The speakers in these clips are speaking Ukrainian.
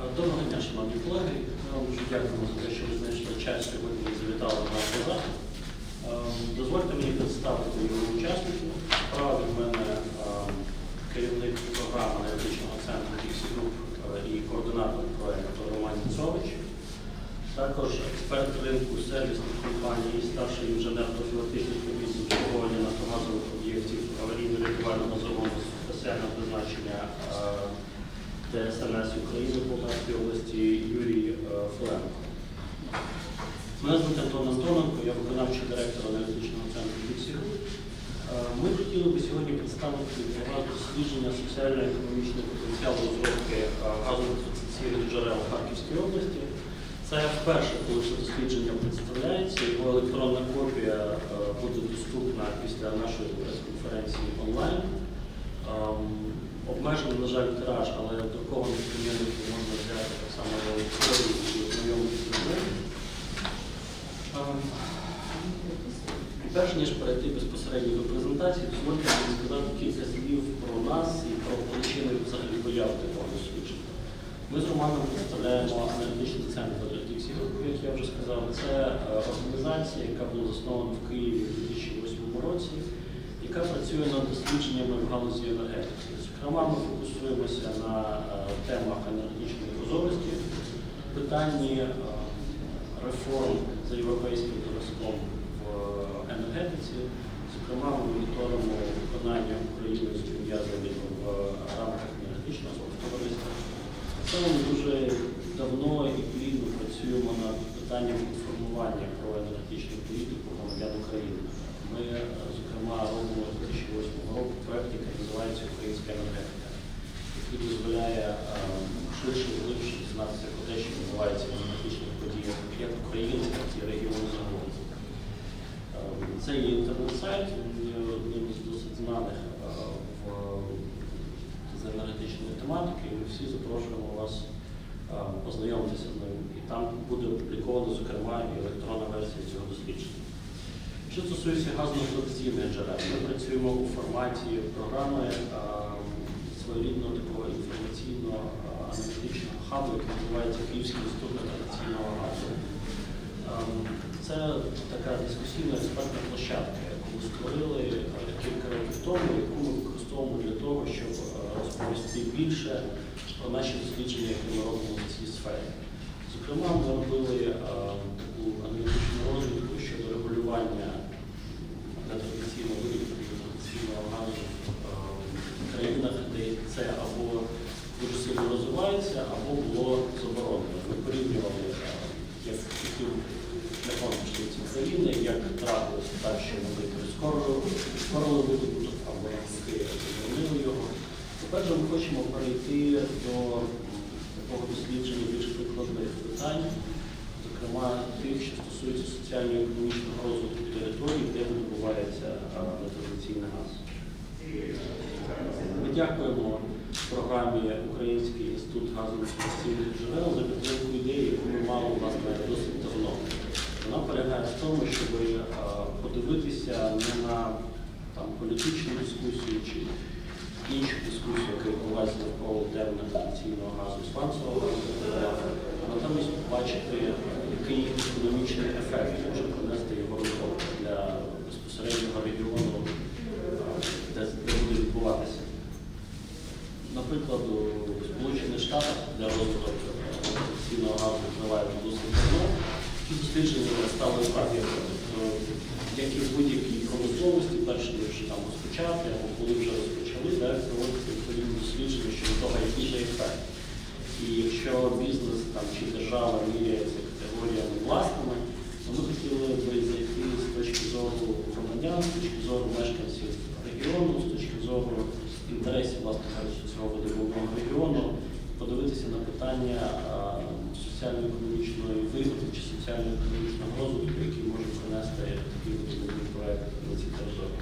Доброго дня, шановні колеги. Ми вам дуже дякуємо за те, що ви знайшли час сьогодні і завітали на наш захід. Дозвольте мені представити його учасників. Справа від мене керівник програми аналітичного центру Dixie Group і координатор проєкту Роман Ніцович. Також експерт ринку сервісних компаній, старший інженер профілактичних робіт з обслуговування нафтогазових об'єктів аварійно-рятувального загону спеціального призначення ДСНС України в Полтавській області Юрій Филенко. Мене звуть Антон Антоненко, я виконавчий директор аналітичного центру Dixie Group. Ми хотіли би сьогодні представити для вас дослідження соціально-економічного потенціалу розробки газових фіксаційних джерел в Харківській області. Це вперше, коли це дослідження представляється, його електронна копія буде доступна після нашої прес-конференції онлайн. Обмежений, на жаль, тираж, але друкованих примірників можна взяти так само в аудиторії і ознайомитися з ним. Перш ніж перейти безпосередньо до презентації, дозвольте мені сказати кілька слів про нас і про причини взагалі появи такого дослідження. Ми з Романом представляємо аналітичний центр Dixie Group, як я вже сказав. Це організація, яка була заснована в Києві у 2008 році, яка працює над дослідженнями в галузі енергетики. Зокрема, ми фокусуємося на темах енергетичної прозорості, питанні реформ за європейським зразком в енергетиці. Зокрема, ми моніторимо виконання Україною зобов'язань в рамках енергетичного співтовариства. Це ми дуже давно і плідно працюємо над питанням інформування про енергетичну політику громадян України. Ми, зокрема, робимо з 2008 року проєкт, який називається «Українська енергетика», який дозволяє ширше і глибше дізнатися про те, що відбувається в енергетичних подіях як України, так і регіону загалом. Це є інтернет-сайт, він є одним з досить знаних з енергетичної тематики, і ми всі запрошуємо вас познайомитися з ним. І там буде опубліковано, зокрема, і електронна версія цього дослідження. Що стосується газово-фіксаційних джерел, ми працюємо у форматі програми своєрідного такого інформаційно-аналітичного хабу, який називається Київський інститут традиційного газу. Це така дискусійна експертна площадка, яку ми створили кілька років тому, яку ми використовуємо для того, щоб розповісти більше про наші дослідження, які ми робимо в цій сфері. Зокрема, ми робили таку аналітичну розвідку щодо регулювання нетрадиційного видобутку традиційного газу в країнах, де це або дуже сильно розвивається, або було заборонено. Ми порівнювали, як шляхом пішли ці країни, як трапилося так, що вони прискорили видобуток, або навпаки змінили його. Тепер же ми хочемо перейти до такого дослідження більш прикладних питань, зокрема тих, що стосуються соціально-економічного розвитку територій, де видобувається нетрадиційний газ. Ми дякуємо програмі Український інститут газово-фіксаційних джерел за підтримку ідеї, яку ми мали власне досить давно. Вона полягає в тому, щоб подивитися не на політичну дискусію чи іншу дискусію, яка відбувається навколо тем нетрадиційного газу, сланцевого газу, а натомість побачити, який економічний ефект може принести його розробка для безпосереднього регіону, де буде відбуватися. Наприклад, у Сполучених Штатах, де розвиток нетрадиційного газу триває досить давно, ці дослідження стали правильними. Як і в будь-якій промисловості, перш ніж там розпочати, або коли вже розпочали, проводити відповідні дослідження щодо того, який же ефект. І якщо бізнес чи держава міряється категоріями власними, то ми хотіли б зайти з точки зору громадян, з точки зору мешканців регіону, з точки зору інтересів, власне кажучи, цього видобувного регіону, подивитися на питання соціально-економічної вигоди чи соціально-економічного розвитку, який може принести такий видобувний проєкт на ці території.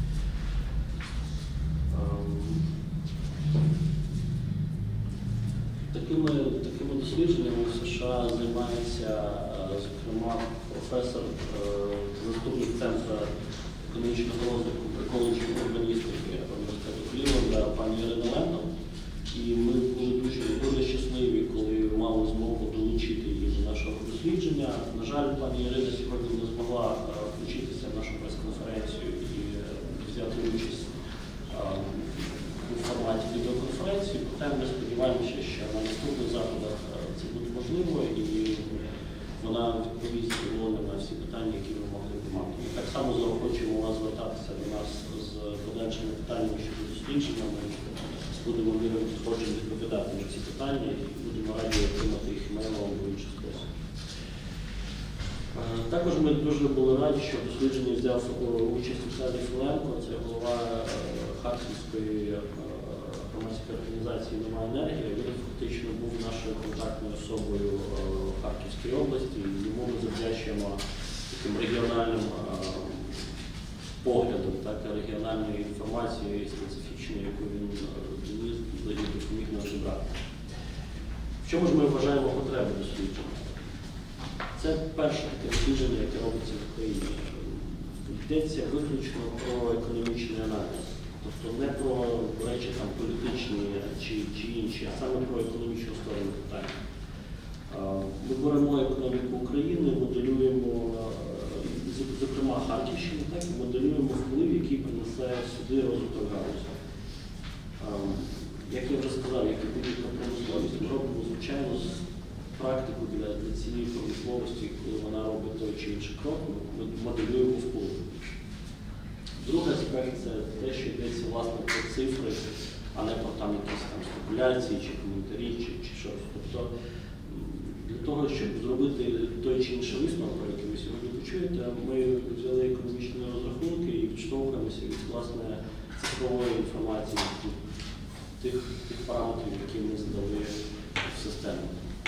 Такими дослідженнями в США займається, зокрема, професор, заступник Центру економічного розвитку при коледжі урбаністики університету Клівленда, пані Ірина Лендал. І ми були дуже щасливі, коли сподіваючи, що на наступних заходах це буде можливо і вона відповість на всі питання, які ви могли б мати. І так само заохочуємо вас звертатися до нас з подальшими питаннями щодо дослідження. Ми будемо мірою підходжень відповідати на ці питання і будемо раді отримати їх мейлом або інший спосіб. Також ми дуже були раді, що в дослідженні взяв участь Віталій Філенко, це голова Харківської громадської організації «Нова енергія». Він фактично був нашою контактною особою в Харківській області, і йому ми завдячуємо таким регіональним поглядом, так, регіональною інформацією специфічною, яку він доніс і допоміг нам зібрати. В чому ж ми вважаємо потребу дослідження? Це перше таке дослідження, яке робиться в Україні. Йдеться виключно про економічний аналіз. Тобто не про речі там, політичні чи інші, а саме про економічну сторону питання. Ми беремо економіку України, моделюємо, зокрема Харківщину, так, і моделюємо вплив, який принесе сюди розвиток галузі. Як я вже сказав, як і будь-яка промисловість, ми робимо, звичайно, практику для цієї промисловості, коли вона робить той чи інший крок, ми моделюємо вплив. Другий аспект – це те, що йдеться власне про цифри, а не про там якісь там спекуляції, чи коментарі, чи щось. Тобто, для того, щоб зробити той чи інший висновок, про який ви сьогодні почуєте, ми взяли економічні розрахунки і відштовхуємося від власне цифрової інформації, тих параметрів, які ми задали в систему.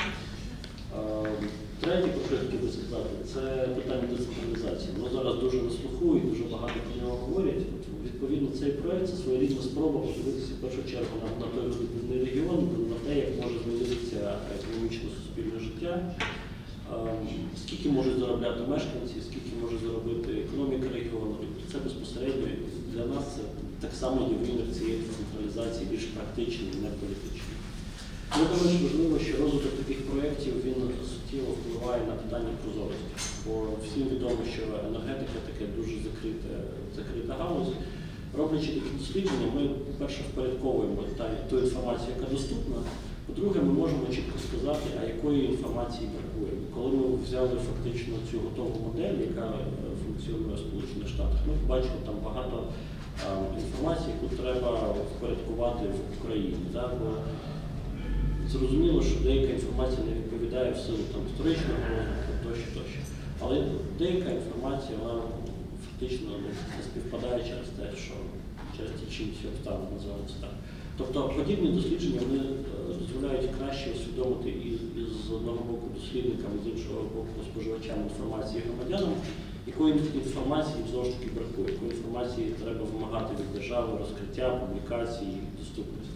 Третє, про що я хотів би сказати, це питання децентралізації. Воно зараз дуже на слуху і дуже багато про нього говорять. Відповідно, цей проєкт – це своєрідна спроба подивитися в першу чергу на той видобувний регіон, на те, як може змінитися економічно-суспільне життя, скільки можуть заробляти мешканці, скільки може заробити економіка регіону. Тобто це безпосередньо для нас це так само є вимір цієї децентралізації більш практичний, не політичний. Ми думаємо, що важливо, що розвиток таких проєктів він суттєво впливає на питання прозорості. Бо всім відомо, що енергетика таке дуже закрита галузь. Роблячи такі дослідження, ми, по-перше, впорядковуємо ту інформацію, яка доступна. По-друге, ми можемо чітко сказати, а якої інформації бракує. Коли ми взяли фактично цю готову модель, яка функціонує в Сполучених Штатах, ми побачили там багато інформації, яку треба впорядкувати в Україні. Так? Зрозуміло, що деяка інформація не відповідає в силу історичного розвитку, тощо. Але деяка інформація, вона фактично не співпадає через те, що через ті чи інші обставини називаються так. Тобто подібні дослідження вони дозволяють краще усвідомити і з одного боку дослідникам, і з іншого боку споживачам інформації громадянам, якої інформації знову ж таки бракує, якої інформації треба вимагати від держави, розкриття, публікації, доступності.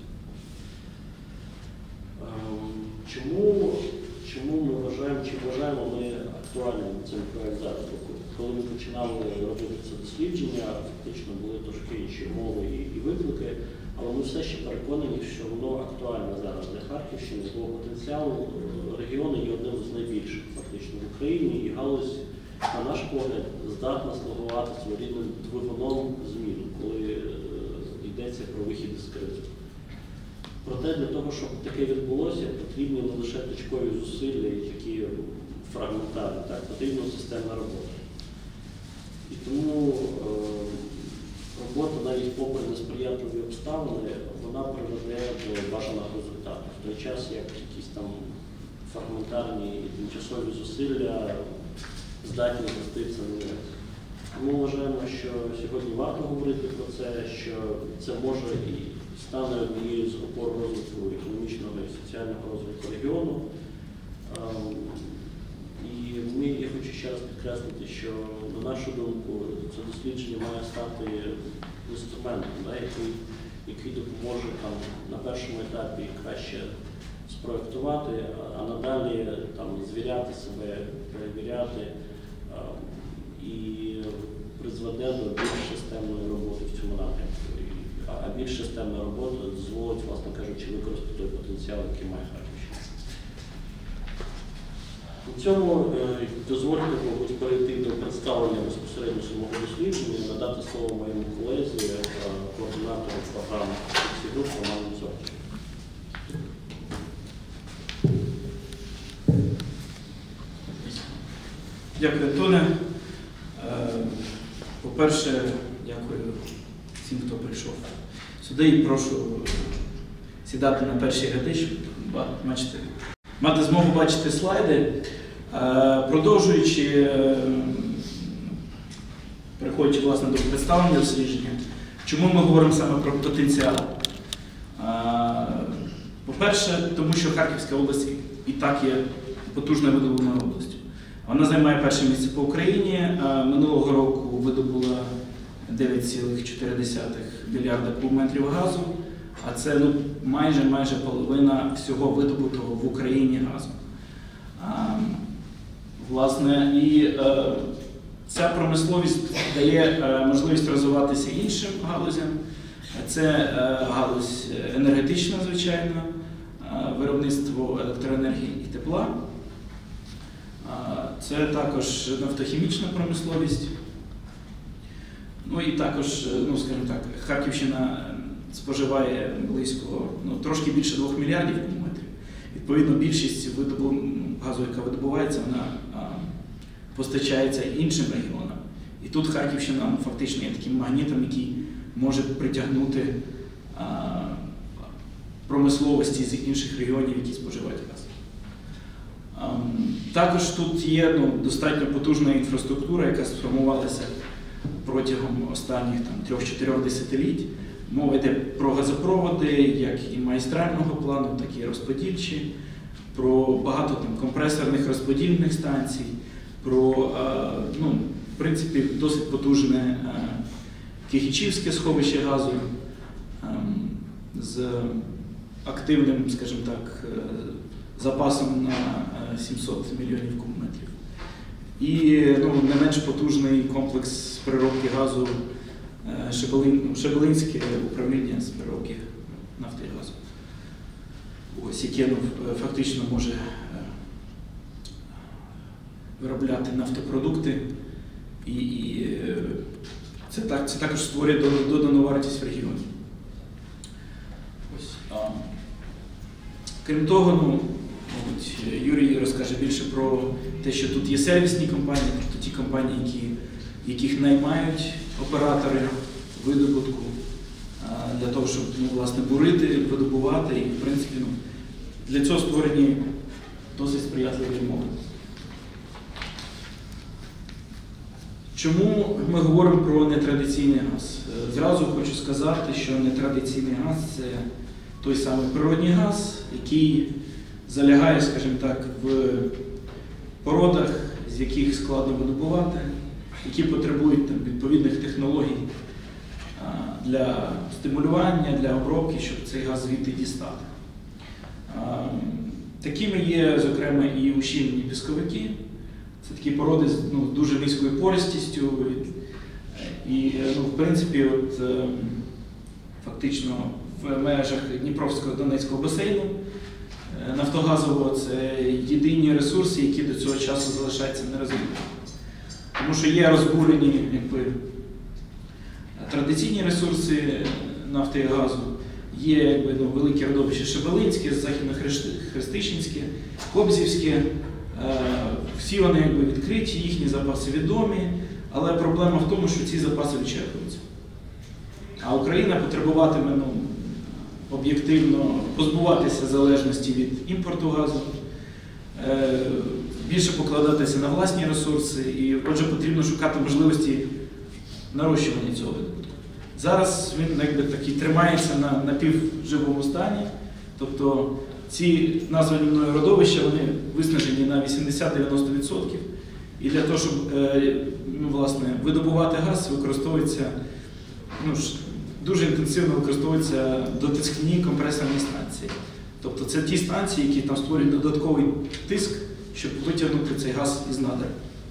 Чому ми вважаємо, чи вважаємо ми актуальним цей проєкт зараз? Коли ми починали робити це дослідження, фактично були трошки інші умови і виклики, але ми все ще переконані, що воно актуальне зараз для Харківщини, бо потенціал регіону є одним з найбільших фактично в Україні, і галузь, на наш погляд, здатна слугувати своєрідним двигуном змін, коли йдеться про вихід із кризи. Проте для того, щоб таке відбулося, потрібні не лише точкові зусилля і такі фрагментарні, так, потрібна системна робота. І тому робота, навіть попри несприятливі обставини, вона приведе до бажаного результату. В той час, як якісь там фрагментарні і тимчасові зусилля здатні вести це не вираз. Ми вважаємо, що сьогодні варто говорити про це, що це може і стане однією з опор розвитку економічного і соціального розвитку регіону. І я хочу ще раз підкреслити, що, на нашу думку, це дослідження має стати інструментом, який допоможе на першому етапі краще спроєктувати, а надалі звіряти себе, перевіряти і призведе до більш системної роботи в цьому напрямку. А більш системна робота дозволить, власне кажучи, використати той потенціал, який має Харківщина. У цьому дозвольте, мабуть, перейти до представлення безпосередньо самого дослідження і надати слово моєму колезі, координатору програми «Фіксі Груп» Роману Цорчику. Дякую, Антоне. По-перше, дякую всім, хто прийшов сюди, і прошу сідати на перші ряди, щоб мати змогу бачити слайди. Продовжуючи, переходячи власне до представлення дослідження, чому ми говоримо саме про потенціал? По-перше, тому що Харківська область і так є потужною видобувною областю. Вона займає перше місце по Україні. Минулого року видобула 9,4 мільярда кубометрів газу, а це майже половина всього видобутого в Україні газу. Власне, і ця промисловість дає можливість розвиватися іншим галузям. Це галузь енергетична, звичайно, виробництво електроенергії і тепла. Це також нафтохімічна промисловість. Ну і також, скажімо так, Харківщина споживає близько, трошки більше 2 мільярдів кубометрів. Відповідно, більшість газу, яка видобувається, вона постачається іншим регіонам. І тут Харківщина фактично є таким магнітом, який може притягнути промисловості з інших регіонів, які споживають газ. Також тут є достатньо потужна інфраструктура, яка сформувалася протягом останніх 3-4 десятиліть. Мова йде про газопроводи, як і магістрального плану, так і розподільчі, про багато компресорних розподільних станцій, про, в принципі, досить потужне Кихічівське сховище газу з активним, скажімо так, запасом на 700 мільйонів кубометрів. І не менш потужний комплекс переробки газу Шебелинське управління з переробки нафти і газу, яке фактично може виробляти нафтопродукти, і це також створює додану вартість в регіоні. Крім того, Юрій розкаже більше про те, що тут є сервісні компанії, тобто ті компанії, яких наймають оператори видобутку для того, щоб власне бурити, видобувати. І, в принципі, для цього створені досить сприятливі умови. Чому ми говоримо про нетрадиційний газ? Зразу хочу сказати, що нетрадиційний газ – це той самий природній газ, який залягає, скажімо так, в породах, з яких складно видобувати, які потребують відповідних технологій для стимулювання, для обробки, щоб цей газ звідти дістати. Такими є, зокрема, і ущільнені пісковики. Це такі породи з дуже низькою пористістю. І, в принципі, фактично в межах Дніпровського Донецького басейну нафтогазового це єдині ресурси, які до цього часу залишаються нерозвиненими. Тому що є розбурені традиційні ресурси нафти і газу, є великі родовища Шебелинське, Західно-Хрестищенське, Кобзівське. Всі вони відкриті, їхні запаси відомі, але проблема в тому, що ці запаси вичерпуються. А Україна потребуватиме об'єктивно позбуватися залежності від імпорту газу, більше покладатися на власні ресурси, і отже потрібно шукати можливості нарощування цього видобутку. Зараз він такий тримається на напівживому стані, тобто ці названі мною родовища, вони виснажені на 80-90%, і для того, щоб власне, видобувати газ, використовується, дуже інтенсивно використовуються дотискні компресорні станції. Тобто це ті станції, які там створюють додатковий тиск, щоб витягнути цей газ із надр.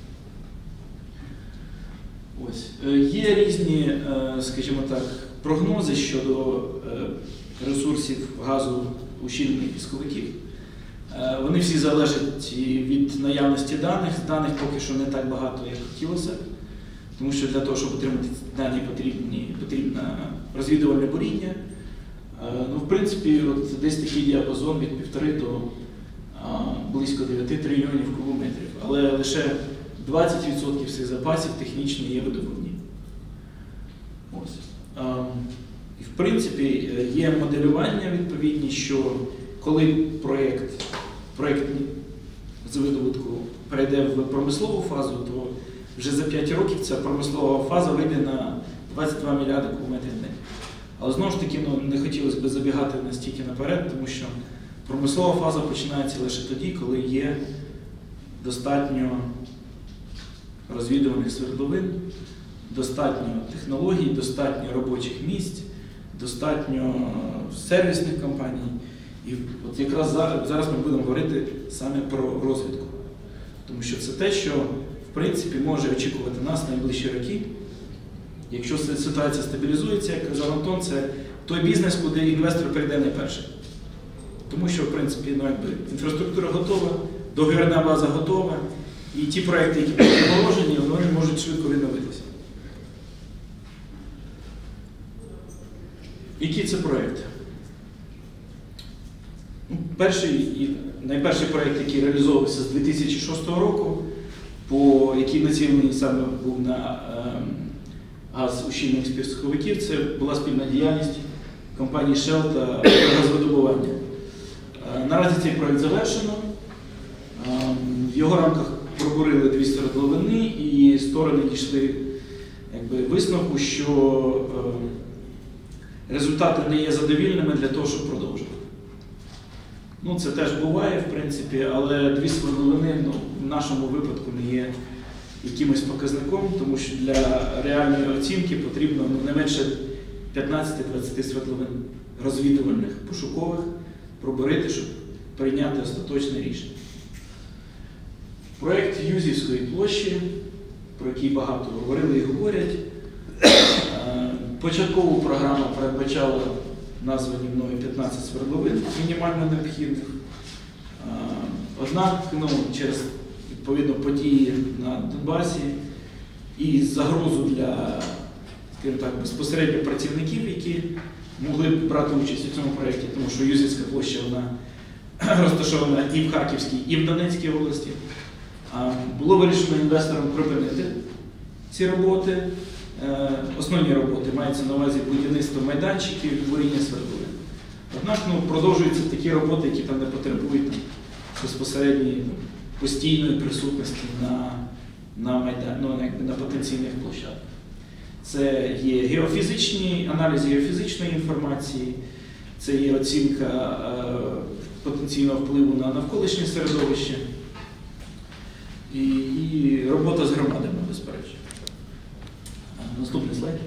Є різні, скажімо так, прогнози щодо ресурсів газу ущільнених пісковиків. Вони всі залежать від наявності даних. Даних поки що не так багато, як хотілося, тому що для того, щоб отримати дані, потрібно розвідувальне буріння. В принципі, десь такий діапазон від 1,5 до близько 9 трильйонів кубометрів. Але лише 20% всіх запасів технічно є видобувні. Ось. І в принципі є моделювання відповідні, що коли проєкт з видобутку перейде в промислову фазу, то вже за 5 років ця промислова фаза вийде на 22 мільярди кубометрів в день. Але знову ж таки, не хотілося б забігати настільки наперед, тому що промислова фаза починається лише тоді, коли є достатньо розвідуваних свердловин, достатньо технологій, достатньо робочих місць, достатньо сервісних компаній. І от якраз зараз ми будемо говорити саме про розвідку. Тому що це те, що в принципі може очікувати нас найближчі роки. Якщо ситуація стабілізується, як казав Антон, це той бізнес, куди інвестор прийде найперше. Тому що, в принципі, інфраструктура готова, договірна база готова, і ті проекти, які були положені, вони можуть швидко відновитися. Які це проекти? Перший і найперший проєкт, який реалізовувався з 2006 року, який націлений саме був на газ ущільних співсховиків, це була спільна діяльність компанії Shell та газовидобування. Наразі цей проєкт завершено. В його рамках пробурили 2 свердловини і сторони дійшли висновку, що результати не є задовільними для того, щоб продовжувати. Це теж буває, в принципі, але 2 свердловини в нашому випадку не є якимось показником, тому що для реальної оцінки потрібно не менше 15-20 свердловин розвідувальних, пошукових, пробурити, щоб прийняти остаточне рішення. Проєкт Юзівської площі, про який багато говорили і говорять, початкову програму передбачала названі мною 15 свердловин мінімально необхідних. Однак через відповідно події на Донбасі і загрозу для, скажімо так, безпосередньо працівників, які могли б брати участь у цьому проєкті, тому що Юзівська площа вона розташована і в Харківській, і в Донецькій області. Було вирішено інвесторам припинити ці роботи. Основні роботи маються на увазі будівництво майданчиків і буріння свердловин. Однак продовжуються такі роботи, які там не потребують безпосередньої постійної присутності на потенційних площадках. Це є аналіз геофізичної інформації, це є оцінка потенційного впливу на навколишнє середовище і робота з громадами, безперечно. Наступний слайд.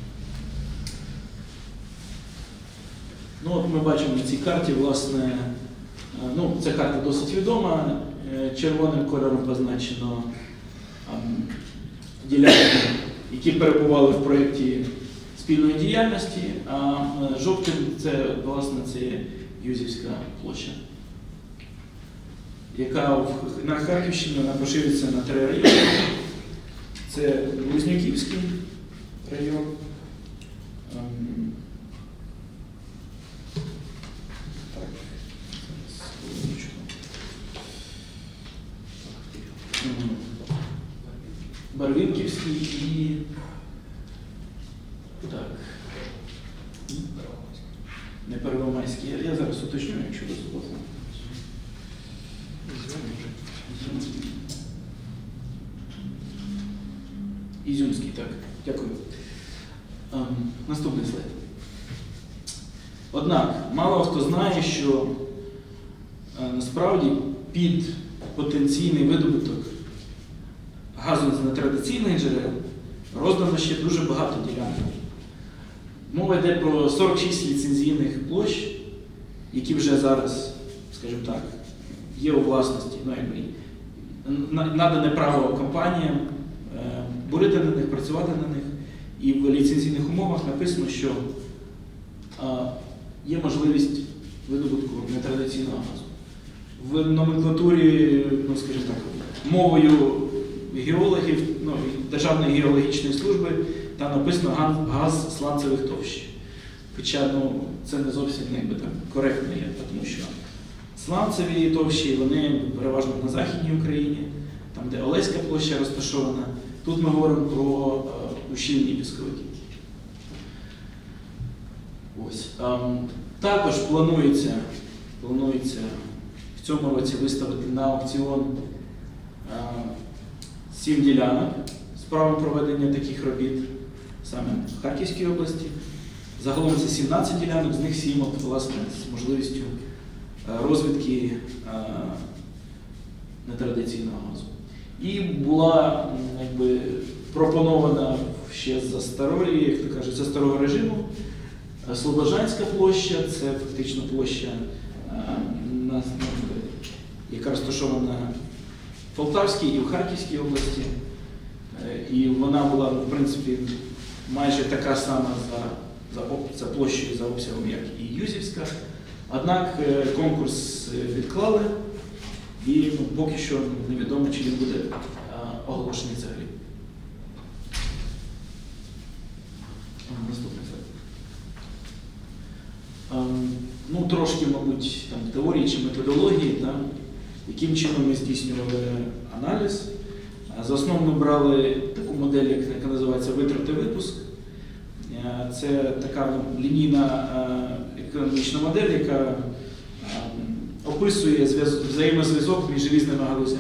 От ми бачимо на цій карті, власне, ця карта досить відома, червоним кольором позначено ділянки, які перебували в проєкті спільної діяльності, а жовтим це, власне, це Юзівська площа, яка на Харківщині поширюється на 3 райони. Це Близнюківський район, Барвінківський і не Первомайський. Я зараз уточню, якщо дозволите. Ізюмський, так. Дякую. Наступний слайд. Однак, мало хто знає, що насправді під потенційний видобуток газу з нетрадиційних джерел роздано ще дуже багато ділянок. Мова йде про 46 ліцензійних площ, які вже зараз, скажімо так, є у власності, надане право компаніям бурити на них, працювати на них. І в ліцензійних умовах написано, що є можливість видобутку нетрадиційного газу. В номенклатурі, скажімо так, мовою геологів, Державної геологічної служби, там написано газ сланцевих товщ. Хоча це не зовсім коректно є, тому що сланцеві товщі, вони переважно на Західній Україні, там де Олеська площа розташована. Тут ми говоримо про ущільні пісковики. Ось. Також планується в цьому році виставити на аукціон 7 ділянок з правом проведення таких робіт саме в Харківській області. Загалом це 17 ділянок, з них 7 власне, з можливістю розвідки нетрадиційного газу. І була пропонована ще за старої, як то кажуть, за старого режиму Слобожанська площа, це фактично площа, яка розташована в Полтавській і в Харківській області. І вона була, в принципі, майже така сама за площею, за обсягом, як і Юзівська. Однак конкурс відклали, і поки що невідомо, чи він буде оголошений взагалі. Наступний слайд. Трошки, мабуть, там, теорії чи методології, яким чином ми здійснювали аналіз. За основу ми брали таку модель, яка називається витрати-випуск. Це така лінійна економічна модель, яка описує взаємозв'язок між різними галузями.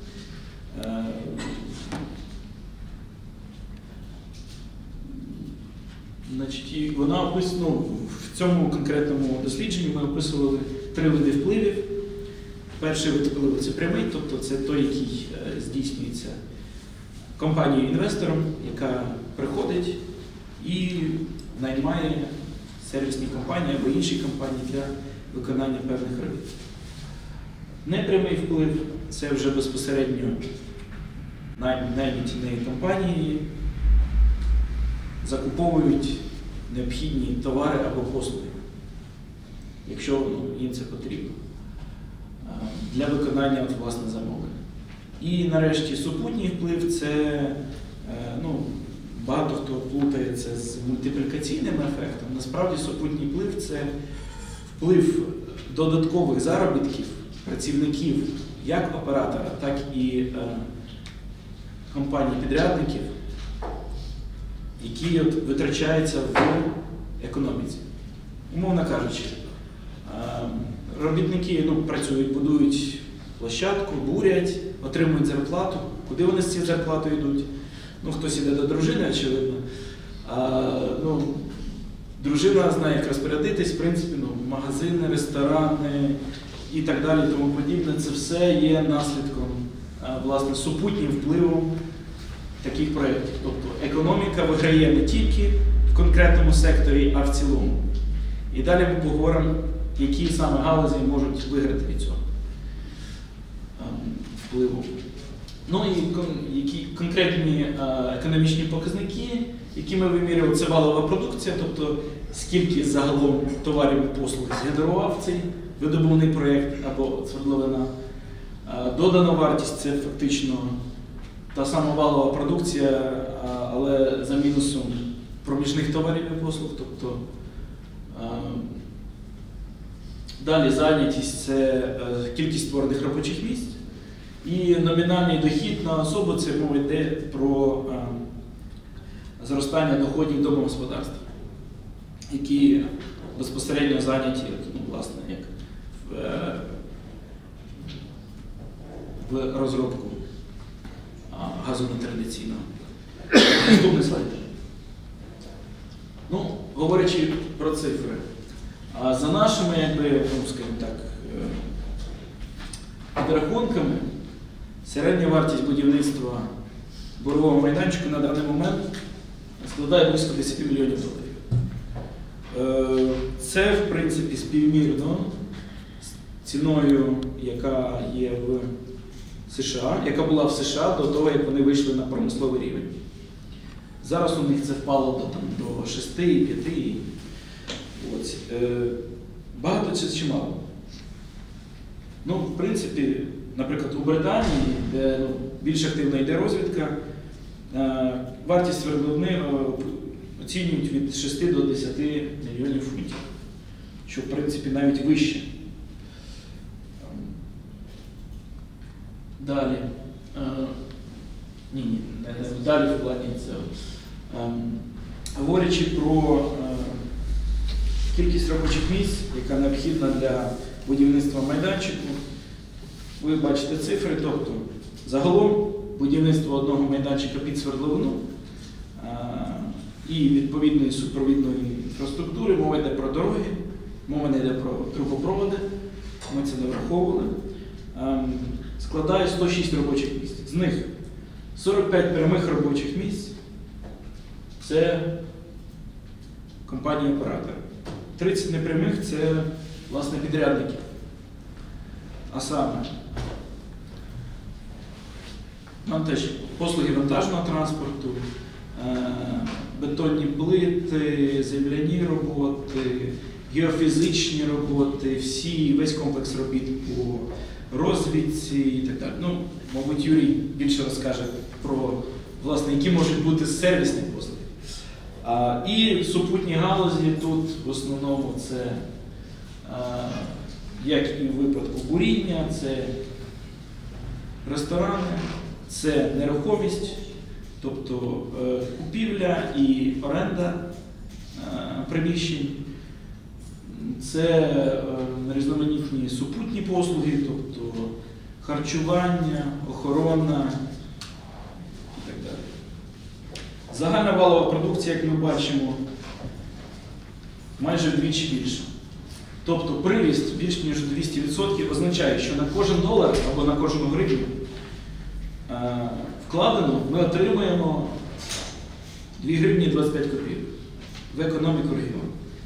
І вона описана, в цьому конкретному дослідженні ми описували 3 види впливів. Перший вид впливу – це прямий, тобто це той, який здійснюється компанією-інвестором, яка приходить і наймає сервісні компанії або інші компанії для виконання певних робіт. Непрямий вплив – це вже безпосередньо наймані нею компанії закуповують необхідні товари або послуги, якщо їм це потрібно, для виконання власне замовлення. І нарешті супутній вплив – це, багато хто плутає це з мультиплікаційним ефектом. Насправді супутній вплив – це вплив додаткових заробітків працівників як оператора, так і компаній-підрядників, які витрачаються в економіці. Умовно кажучи, робітники працюють, будують площадку, бурять, отримують зарплату. Куди вони з цією зарплатою йдуть? Хтось іде до дружини, очевидно. Дружина знає, як розпорядитись, в принципі, магазини, ресторани і так далі, тому подібне. Це все є наслідком, власне, супутнім впливом таких проєктів. Тобто економіка виграє не тільки в конкретному секторі, а в цілому. І далі ми поговоримо, які саме галузі можуть виграти від цього впливу. І які конкретні економічні показники, які ми вимірювали, це валова продукція, тобто скільки загалом товарів і послуг згенерував цей видобувний проєкт або свердловина. Додана вартість – це фактично та сама валова продукція, але за мінусом проміжних товарів і послуг. Тобто, далі зайнятість – це кількість створених робочих місць. І номінальний дохід на особу – це мова йде про зростання доходів домогосподарств, які безпосередньо зайняті, власне, як в розробку газу нетрадиційного. Наступний слайд. Говорячи про цифри, за нашими, скажімо так, підрахунками, середня вартість будівництва бурового майданчику на даний момент складає близько 10 мільйонів доларів. Це, в принципі, співмірно з ціною, яка є в США, яка була в США до того, як вони вийшли на промисловий рівень. Зараз у них це впало до 6, 5. Багато це чи мало? В принципі, наприклад, у Британії, де більш активно йде розвідка, вартість свердловини оцінюють від 6 до 10 мільйонів фунтів, що, в принципі, навіть вище. Далі. Ні, не далі в плані цього. Говорячи про кількість робочих місць, яка необхідна для будівництва майданчику, ви бачите цифри, тобто загалом будівництво одного майданчика під свердловину і відповідної супровідної інфраструктури, мова йде про дороги, мова не йде про трубопроводи, ми це не враховували, складає 106 робочих місць. З них 45 прямих робочих місць – це компанії-оператори. 30 непрямих – це, власне, підрядники. А саме, нам теж послуги вантажного транспорту, бетонні плити, земляні роботи, геофізичні роботи, весь комплекс робіт по розвідці і так далі. Ну, мабуть, Юрій більше розкаже про, власне, які можуть бути сервісні послуги. І супутні галузі тут в основному це, як і в випадку буріння, це ресторани, це нерухомість, тобто купівля і оренда приміщень, це різноманітні супутні послуги, тобто харчування, охорона і так далі. Загальна валова продукція, як ми бачимо, майже вдвічі більша. Тобто приріст більш ніж 200% означає, що на кожен долар або на кожну гривню вкладено ми отримуємо 2 гривні 25 копійок в економіку регіону.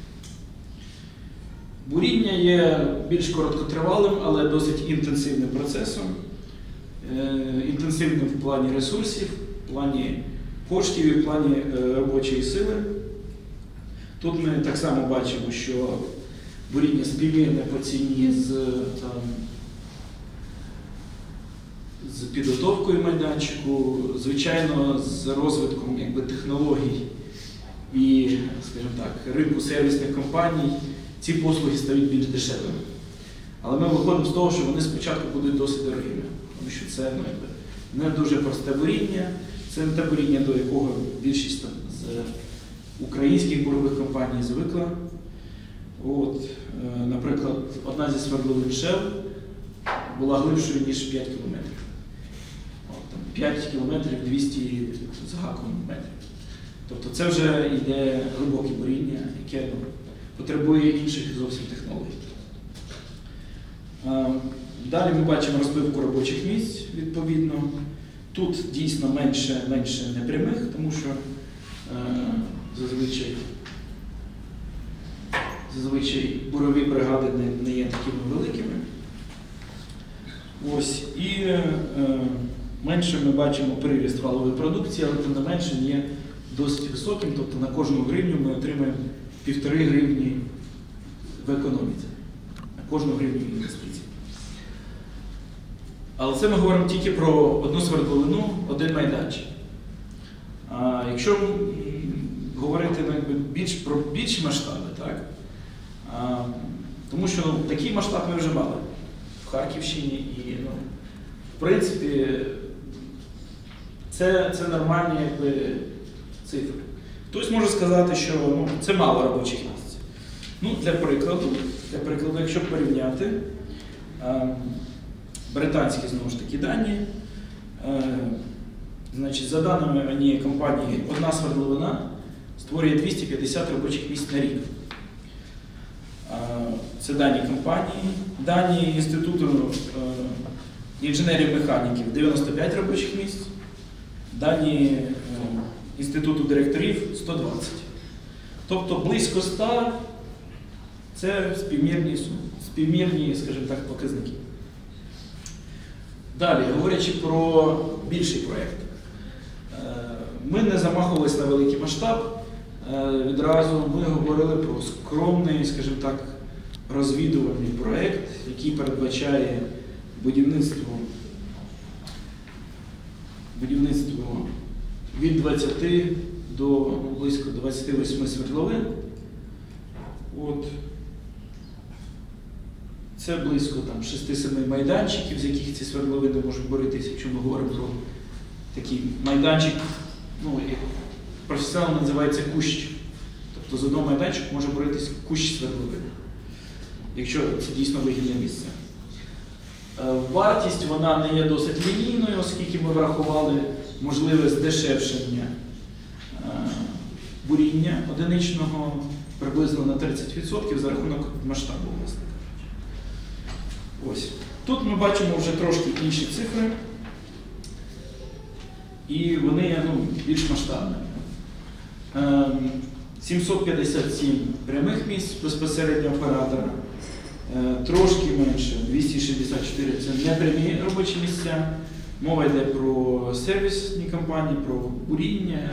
Буріння є більш короткотривалим, але досить інтенсивним процесом. Інтенсивним в плані ресурсів, в плані коштів і в плані робочої сили. Тут ми так само бачимо, що буріння співмірне по ціні з підготовкою майданчику, звичайно, з розвитком технологій і, скажімо так, ринку сервісних компаній, ці послуги стають більш дешевими. Але ми виходимо з того, що вони спочатку будуть досить дорогими, тому що це не дуже просте буріння, це не те буріння, до якого більшість з українських бурових компаній звикла. Наприклад, одна зі свердловин ШЕВ була глибшою, ніж 5 кілометрів. 5 кілометрів 200 з гаком метрів. Тобто це вже йде глибоке буріння, яке потребує інших зовсім технологій. Далі ми бачимо розбивку робочих місць, відповідно. Тут дійсно менше непрямих, тому що зазвичай бурові бригади не є такими великими. І менше ми бачимо приріст валової продукції, але тим не менше він є досить високим, тобто на кожну гривню ми отримаємо 1,5 гривні в економіці, на кожну гривню інвестицій. Але це ми говоримо тільки про одну свердловину, один майданчик. Якщо говорити про більші масштаби, так? Тому що такий масштаб ми вже мали в Харківщині і, в принципі, це нормальні цифри. Хтось може сказати, що це мало робочих місць. Для прикладу, якщо порівняти британські, знову ж таки, дані, значить, за даними однієї компанії, одна свердловина створює 250 робочих місць на рік. Це дані компанії. Дані Інституту інженерів-механіків – 95 робочих місць. Дані Інституту директорів – 120. Тобто близько 100 – це співмірні, скажімо так, показники. Далі, говорячи про більший проєкт. Ми не замахувалися на великий масштаб. Відразу ми говорили про скромний, скажімо так, розвідувальний проєкт, який передбачає будівництво від 20 до близько 28 свердловин. Це близько 6-7 майданчиків, з яких ці свердловини можуть боритися, якщо ми говоримо про такий майданчик, як професіонально називається кущ. Тобто з одного майданчику може боритися кущ свердловин, якщо це дійсно вигідне місце. Вартість вона не є досить лінійною, оскільки ми врахували можливе здешевшення буріння одиничного приблизно на 30% за рахунок масштабу, власне кажучи. Ось. Тут ми бачимо вже трошки інші цифри, і вони є більш масштабними. 757 прямих місць безпосередньо оператора, трошки менше, 264 це непрямі робочі місця. Мова йде про сервісні компанії, про буріння,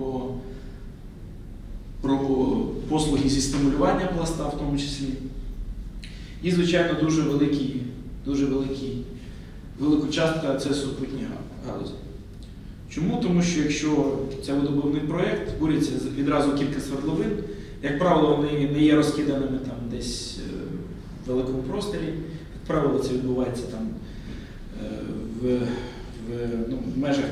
про послуги зі стимулювання пласта в тому числі. І, звичайно, дуже велику частку це супутні галузі. Чому? Тому що якщо це видобувний проєкт, буряться відразу кілька свердловин, як правило, вони не є розкиданими десь в великому просторі, як правило, це відбувається в межах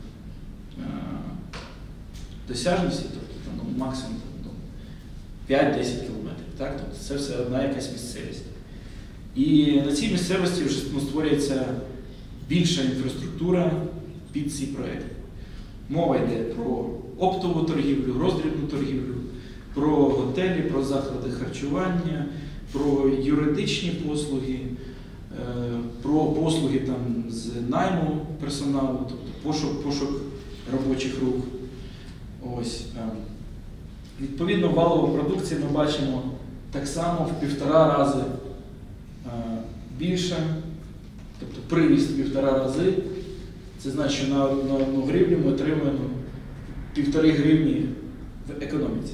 досяжності, тобто максимум 5-10 кілометрів. Тобто це все одна якась місцевість. І на цій місцевості вже створюється більша інфраструктура під ці проєкти. Мова йде про оптову торгівлю, роздрібну торгівлю, про готелі, про заклади харчування, про юридичні послуги, про послуги з найму персоналу, тобто пошук робочих рук. Ось. Відповідно, валову продукцію ми бачимо так само в 1,5 рази більше, тобто приріст в 1,5 рази. Це значить, що на 1 гривню ми отримуємо 1,5 гривні в економіці.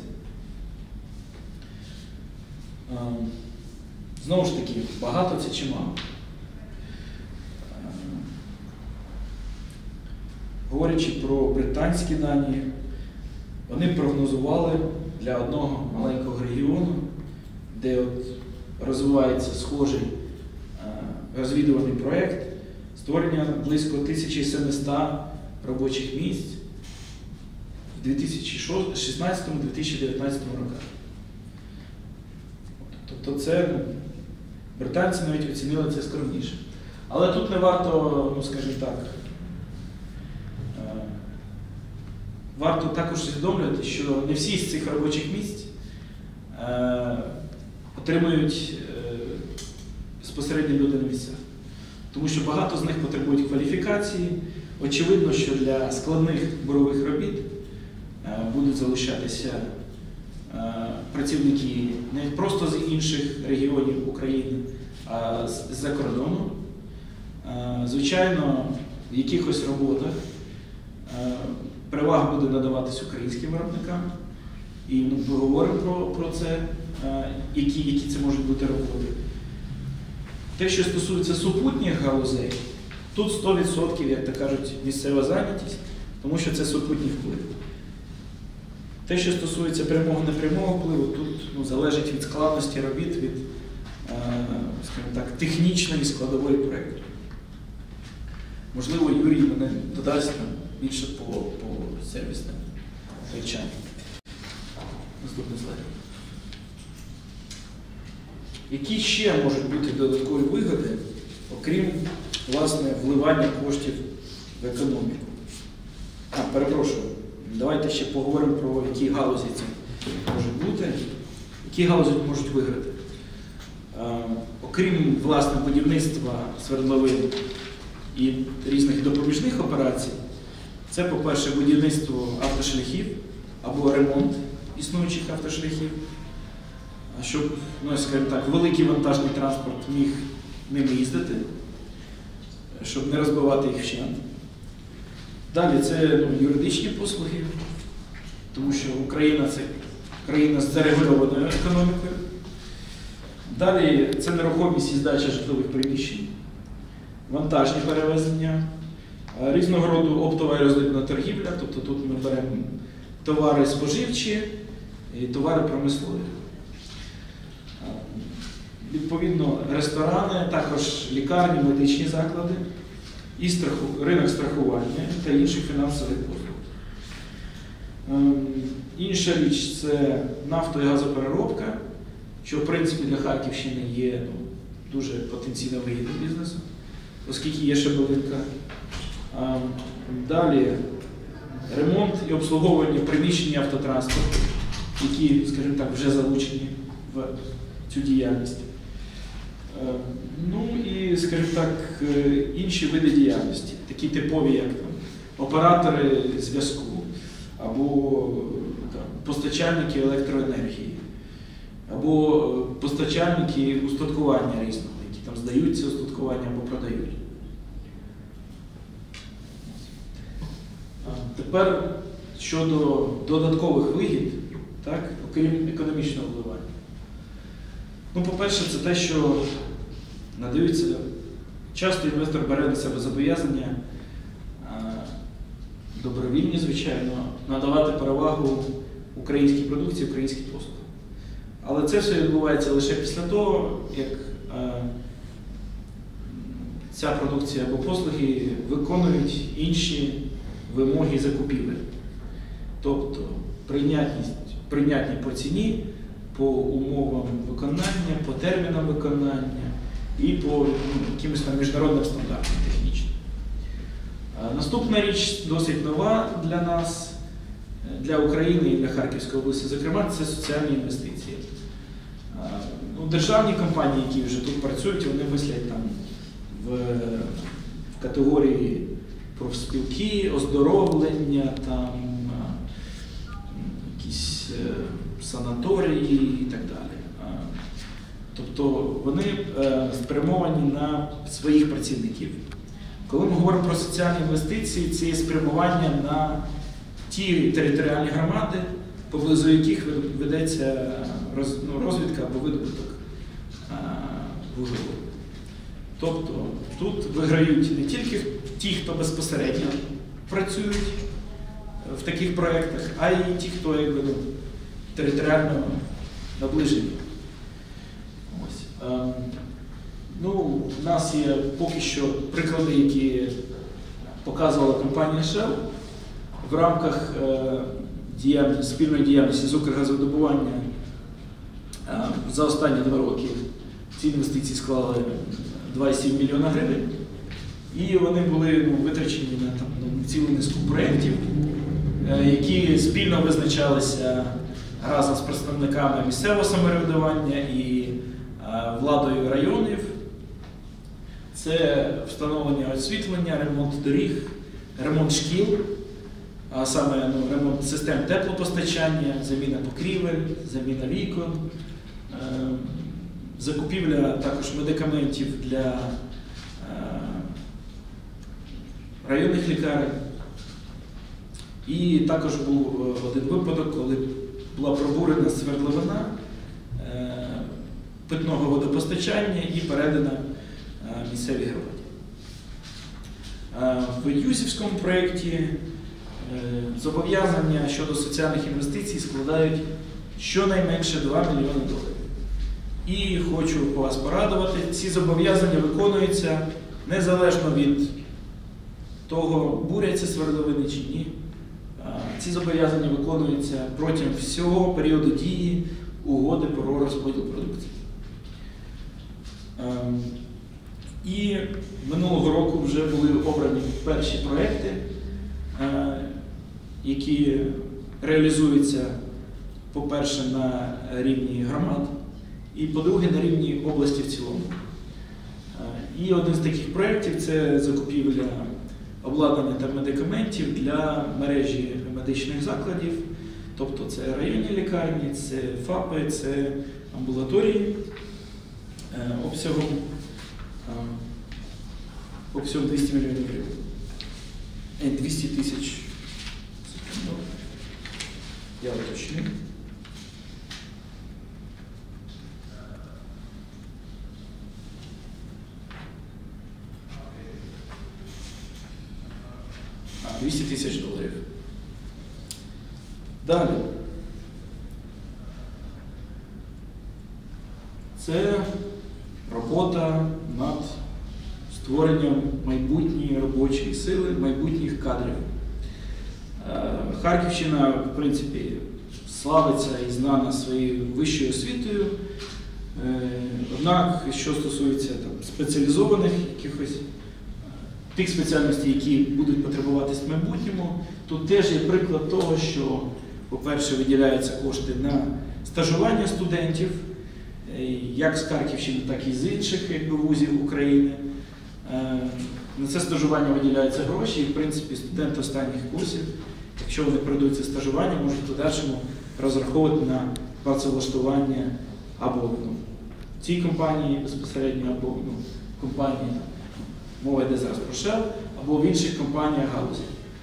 Знову ж таки, багато це чи мало? Говорячи про британські дані, вони прогнозували для одного маленького регіону, де розвивається схожий розвідувальний проєкт, створення близько 1700 робочих місць в 2016-2019 роках. Тобто це, британці навіть оцінили це скромніше. Але тут не варто, скажімо так, варто також усвідомлювати, що не всі з цих робочих місць отримують безпосередньо люди на місцях. Тому що багато з них потребують кваліфікації. Очевидно, що для складних бурових робіт будуть залишатися працівники не просто з інших регіонів України, а з-за кордону. Звичайно, в якихось роботах перевага буде надаватись українським виробникам. І ми говоримо про це, які це можуть бути роботи. Те, що стосується супутніх галузей, тут 100%, як то кажуть, місцева зайнятість, тому що це супутній вплив. Те, що стосується прямого-непрямого впливу, тут залежить від складності робіт, від скажімо так, технічної складової проєкту. Можливо, Юрій мене додасть більше по сервісним речам. Наступний слайд. Які ще можуть бути додаткові вигоди, окрім, власне, вливання коштів в економіку? Перепрошую, давайте ще поговоримо про які галузі це можуть бути, які галузі можуть виграти. Окрім, власне, будівництва свердловин і різних допоміжних операцій, це, по-перше, будівництво автошляхів або ремонт існуючих автошляхів, щоб, скажімо так, великий вантажний транспорт міг ними їздити, щоб не розбивати їх вщент. Далі це юридичні послуги, тому що Україна – це країна з зарегульованою економікою. Далі це нерухомість і здача житлових приміщень, вантажні перевезення, різного роду оптова і роздрібна торгівля, тобто тут ми беремо товари споживчі і товари промислові. відповідно ресторани, також лікарні, медичні заклади, і ринок страхування та інших фінансових послуг. Інша річ – це нафто- і газопереробка, що в принципі для Харківщини є дуже потенційно вигідним бізнесом, оскільки є шебелинка. Далі ремонт і обслуговування приміщень автотранспорту, які, скажімо так, вже залучені в цю діяльність. Ну і, скажімо так, інші види діяльності, такі типові, як там, оператори зв'язку або там, постачальники електроенергії, або постачальники устаткування різного, які там здають це устаткування або продають. Тепер щодо додаткових вигід, так, окрім економічного впливання. Ну, по-перше, це те, що надаються, часто інвестор бере на себе зобов'язання, добровільні, звичайно, надавати перевагу українській продукції, українській послуги. Але це все відбувається лише після того, як ця продукція або послуги виконують інші вимоги закупівель. Тобто прийнятні по ціні, по умовам виконання, по термінам виконання і по якимось міжнародним стандартам технічним. Наступна річ досить нова для нас, для України і для Харківської області, зокрема, це соціальні інвестиції. Державні компанії, які вже тут працюють, вони мислять там в категорії профспілки, оздоровлення, там, якісь санаторії і так далі. Тобто вони спрямовані на своїх працівників. Коли ми говоримо про соціальні інвестиції, це є спрямування на ті територіальні громади, поблизу яких ведеться розвідка або видобуток вуглеводню. Тобто тут виграють не тільки ті, хто безпосередньо працюють в таких проєктах, а й ті, хто територіально наближені. Ось. У нас є поки що приклади, які показувала компанія Shell в рамках спільної діяльності з Укргазвидобування. За останні 2 роки ці інвестиції склали 2,7 мільйона гривень, і вони були витрачені на цілу низку проєктів, які спільно визначалися разом з представниками місцевого самоврядування і владою районів. Це встановлення освітлення, ремонт доріг, ремонт шкіл, а саме ремонт систем теплопостачання, заміна покрівель, заміна вікон, закупівля також медикаментів для районних лікарень. І також був один випадок, коли була пробурена свердловина питного водопостачання і передана місцевій громаді. В Юсівському проєкті зобов'язання щодо соціальних інвестицій складають щонайменше $2 мільйони. І хочу вас порадувати, ці зобов'язання виконуються незалежно від того, буряться свердловини чи ні. Ці зобов'язання виконуються протягом всього періоду дії угоди про розподіл продукції. І минулого року вже були обрані перші проекти, які реалізуються, по-перше, на рівні громад, і, по-друге, на рівні області в цілому. І один з таких проєктів – це закупівля обладнання та медикаментів для мережі медичних закладів, тобто це районні лікарні, це ФАПи, це амбулаторії обсягом 200 мільйонів гривень. 200 тисяч. Я уточню. $200 тисяч. Далі. Це робота над створенням майбутньої робочої сили, майбутніх кадрів. Харківщина, в принципі, славиться і знана своєю вищою освітою. Однак, що стосується спеціалізованих якихось тих спеціальностей, які будуть потребуватись в майбутньому, тут теж є приклад того, що, по-перше, виділяються кошти на стажування студентів, як з Харківщини, так і з інших вузів України. На це стажування виділяються гроші, і, в принципі, студенти останніх курсів, якщо вони пройдуть це стажування, можуть в подальшому розраховувати на працевлаштування або в цій компанії безпосередньо, або в компанії, мова йде зараз про Shell, або в інших компаніях галузі.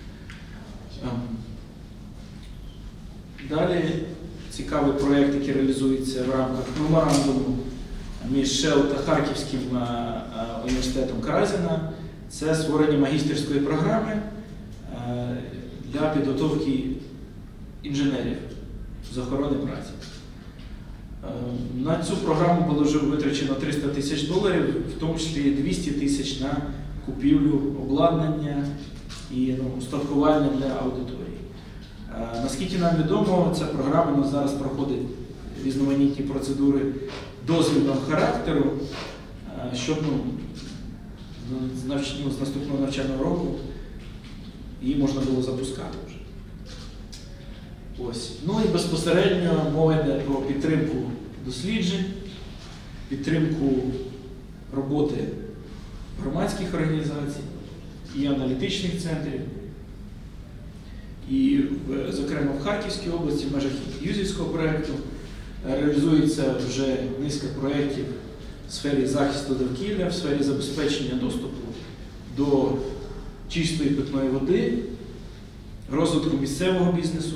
Далі цікавий проєкт, який реалізується в рамках меморандуму між Shell та Харківським університетом Каразіна. Це створення магістерської програми для підготовки інженерів з охорони праці. На цю програму було вже витрачено $300 тисяч, в тому числі 200 тисяч на купівлю обладнання і устаткування для аудиторії. Наскільки нам відомо, ця програма зараз проходить різноманітні процедури дозвільного характеру, щоб з наступного навчального року її можна було запускати вже. Ось. Ну і безпосередньо мова йде про підтримку досліджень, підтримку роботи громадських організацій і аналітичних центрів. І, зокрема, в Харківській області в межах юзівського проєкту реалізується вже низка проєктів в сфері захисту довкілля, в сфері забезпечення доступу до чистої питної води, розвитку місцевого бізнесу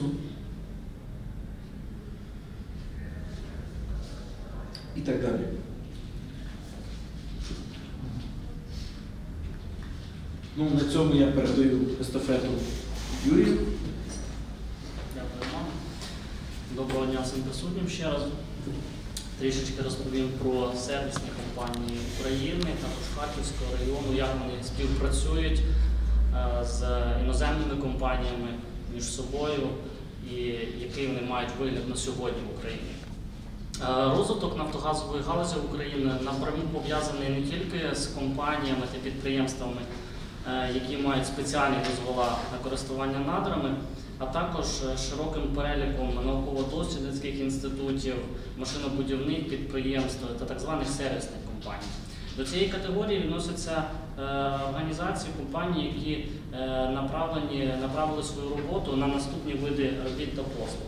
і так далі. Ну, на цьому я передаю естафету Юрію. Дякую вам. Доброго дня всім присутнім ще раз. Трішечки розповім про сервісні компанії України, також Харківського району, як вони співпрацюють з іноземними компаніями між собою і який вони мають вигляд на сьогодні в Україні. Розвиток нафтогазової галузі України напряму пов'язаний не тільки з компаніями та підприємствами, які мають спеціальні дозволи на користування надрами, а також широким переліком науково-дослідницьких інститутів, машинобудівних підприємств та так званих сервісних компаній. До цієї категорії відносяться організації, компанії, які направили свою роботу на наступні види робіт та послуг.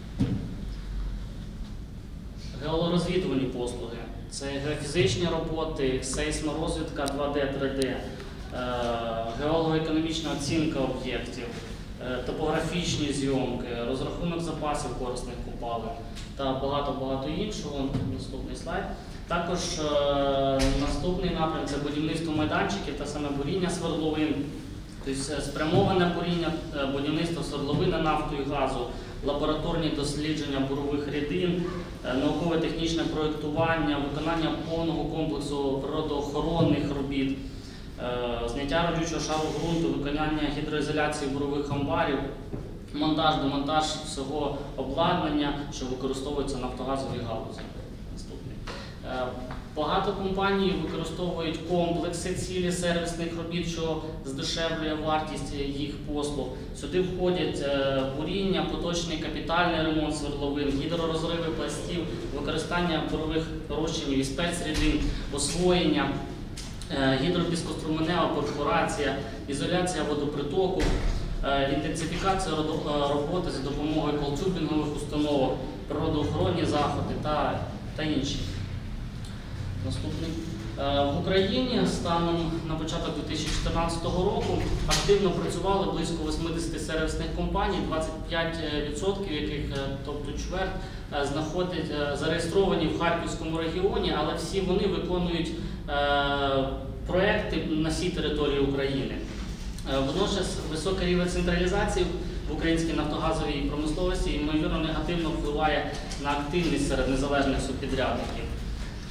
Геологорозвідувальні послуги – це геофізичні роботи, сейсморозвідка 2D, 3D, геолого-економічна оцінка об'єктів, топографічні зйомки, розрахунок запасів корисних копалин та багато-багато іншого. Наступний слайд. Також наступний напрям – це будівництво майданчиків та саме буріння свердловин, тобто спрямоване буріння, будівництво свердловини нафту і газу, лабораторні дослідження бурових рідин, науково-технічне проєктування, виконання повного комплексу природоохоронних робіт, зняття родючого шару ґрунту, виконання гідроізоляції бурових амбарів, монтаж, демонтаж всього обладнання, що використовується в нафтогазовій галузі. Наступний. Багато компаній використовують комплекси цілі сервісних робіт, що здешевлює вартість їх послуг. Сюди входять буріння, поточний капітальний ремонт свердловин, гідророзриви пластів, використання бурових розчинів і спецрідин, освоєння, гідропіскоструменева перфорація, ізоляція водопритоку, інтенсифікація роботи за допомогою колтюбінгових установок, природоохоронні заходи та інші. Наступний. В Україні станом на початок 2014 року активно працювали близько 80 сервісних компаній, 25% яких, тобто чверть, зареєстровані в Харківському регіоні, але всі вони виконують проекти на всій території України. Водночас високий рівень централізації в українській нафтогазовій промисловості ймовірно негативно впливає на активність серед незалежних субпідрядників.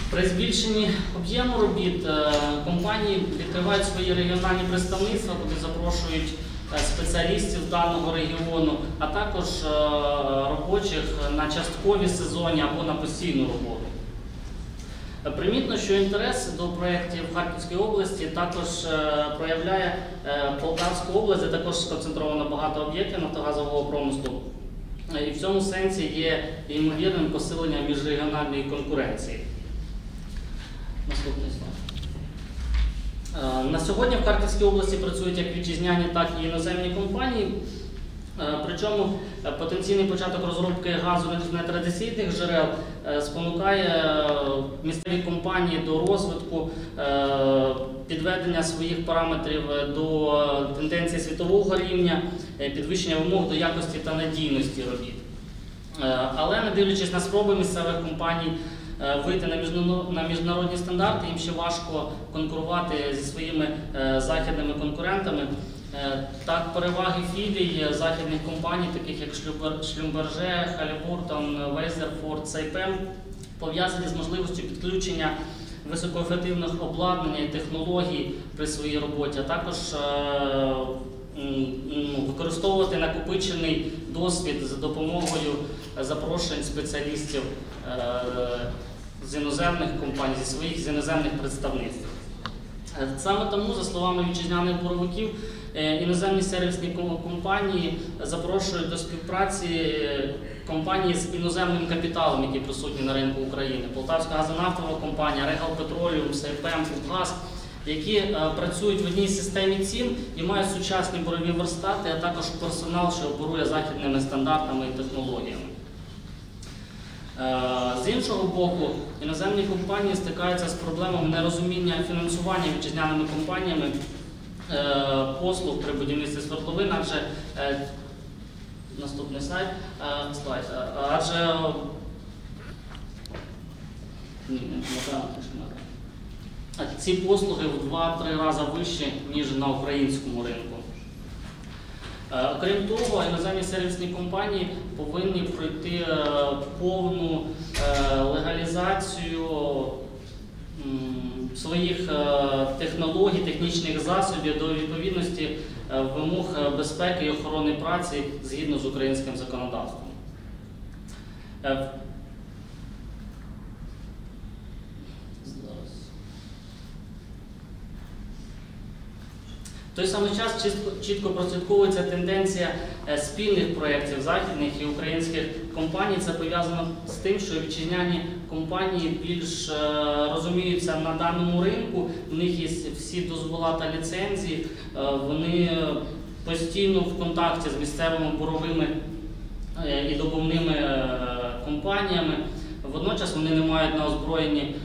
При збільшенні об'єму робіт компанії відкривають свої регіональні представництва, куди запрошують спеціалістів даного регіону, а також робочих на часткові сезонні або на постійну роботу. Примітно, що інтерес до проєктів Харківської області також проявляє Полтавська область, де також сконцентровано багато об'єктів нафтогазового промислу. І в цьому сенсі є ймовірним посиленням міжрегіональної конкуренції. Наступний слайд. На сьогодні в Харківській області працюють як вітчизняні, так і іноземні компанії. Причому потенційний початок розробки газу з нетрадиційних джерел спонукає місцеві компанії до розвитку, підведення своїх параметрів до тенденції світового рівня, підвищення вимог до якості та надійності робіт. Але не дивлячись на спроби місцевих компаній вийти на міжнародні стандарти, їм ще важко конкурувати зі своїми західними конкурентами. Так, переваги філій західних компаній, таких як Шлюмберже, Халібуртон, Вейзерфорд, Сайпем, пов'язані з можливістю підключення високоефективних обладнання і технологій при своїй роботі, а також використовувати накопичений досвід за допомогою запрошень спеціалістів з іноземних компаній, зі своїх іноземних представництв. Саме тому, за словами вітчизняних буровиків, іноземні сервісні компанії запрошують до співпраці компанії з іноземним капіталом, які присутні на ринку України. Полтавська газонафтова компанія, Регал Петроліум, Сайпем, Фугаз, які працюють в одній системі цін і мають сучасні бурові верстати, а також персонал, що оперує західними стандартами і технологіями. З іншого боку, іноземні компанії стикаються з проблемами нерозуміння фінансування вітчизняними компаніями послуг при будівництві свердловин, адже наступний слайд, адже ці послуги в 2-3 рази вищі, ніж на українському ринку. Окрім того, іноземні сервісні компанії повинні пройти повну легалізацію своїх технологій, технічних засобів до відповідності вимог безпеки і охорони праці згідно з українським законодавством. В той самий час чітко прослідковується тенденція спільних проєктів західних і українських компаній. Це пов'язано з тим, що вітчизняні компанії більш розуміються на даному ринку, в них є всі дозвола та ліцензії, вони постійно в контакті з місцевими буровими і добувними компаніями. Водночас вони не мають на озброєнні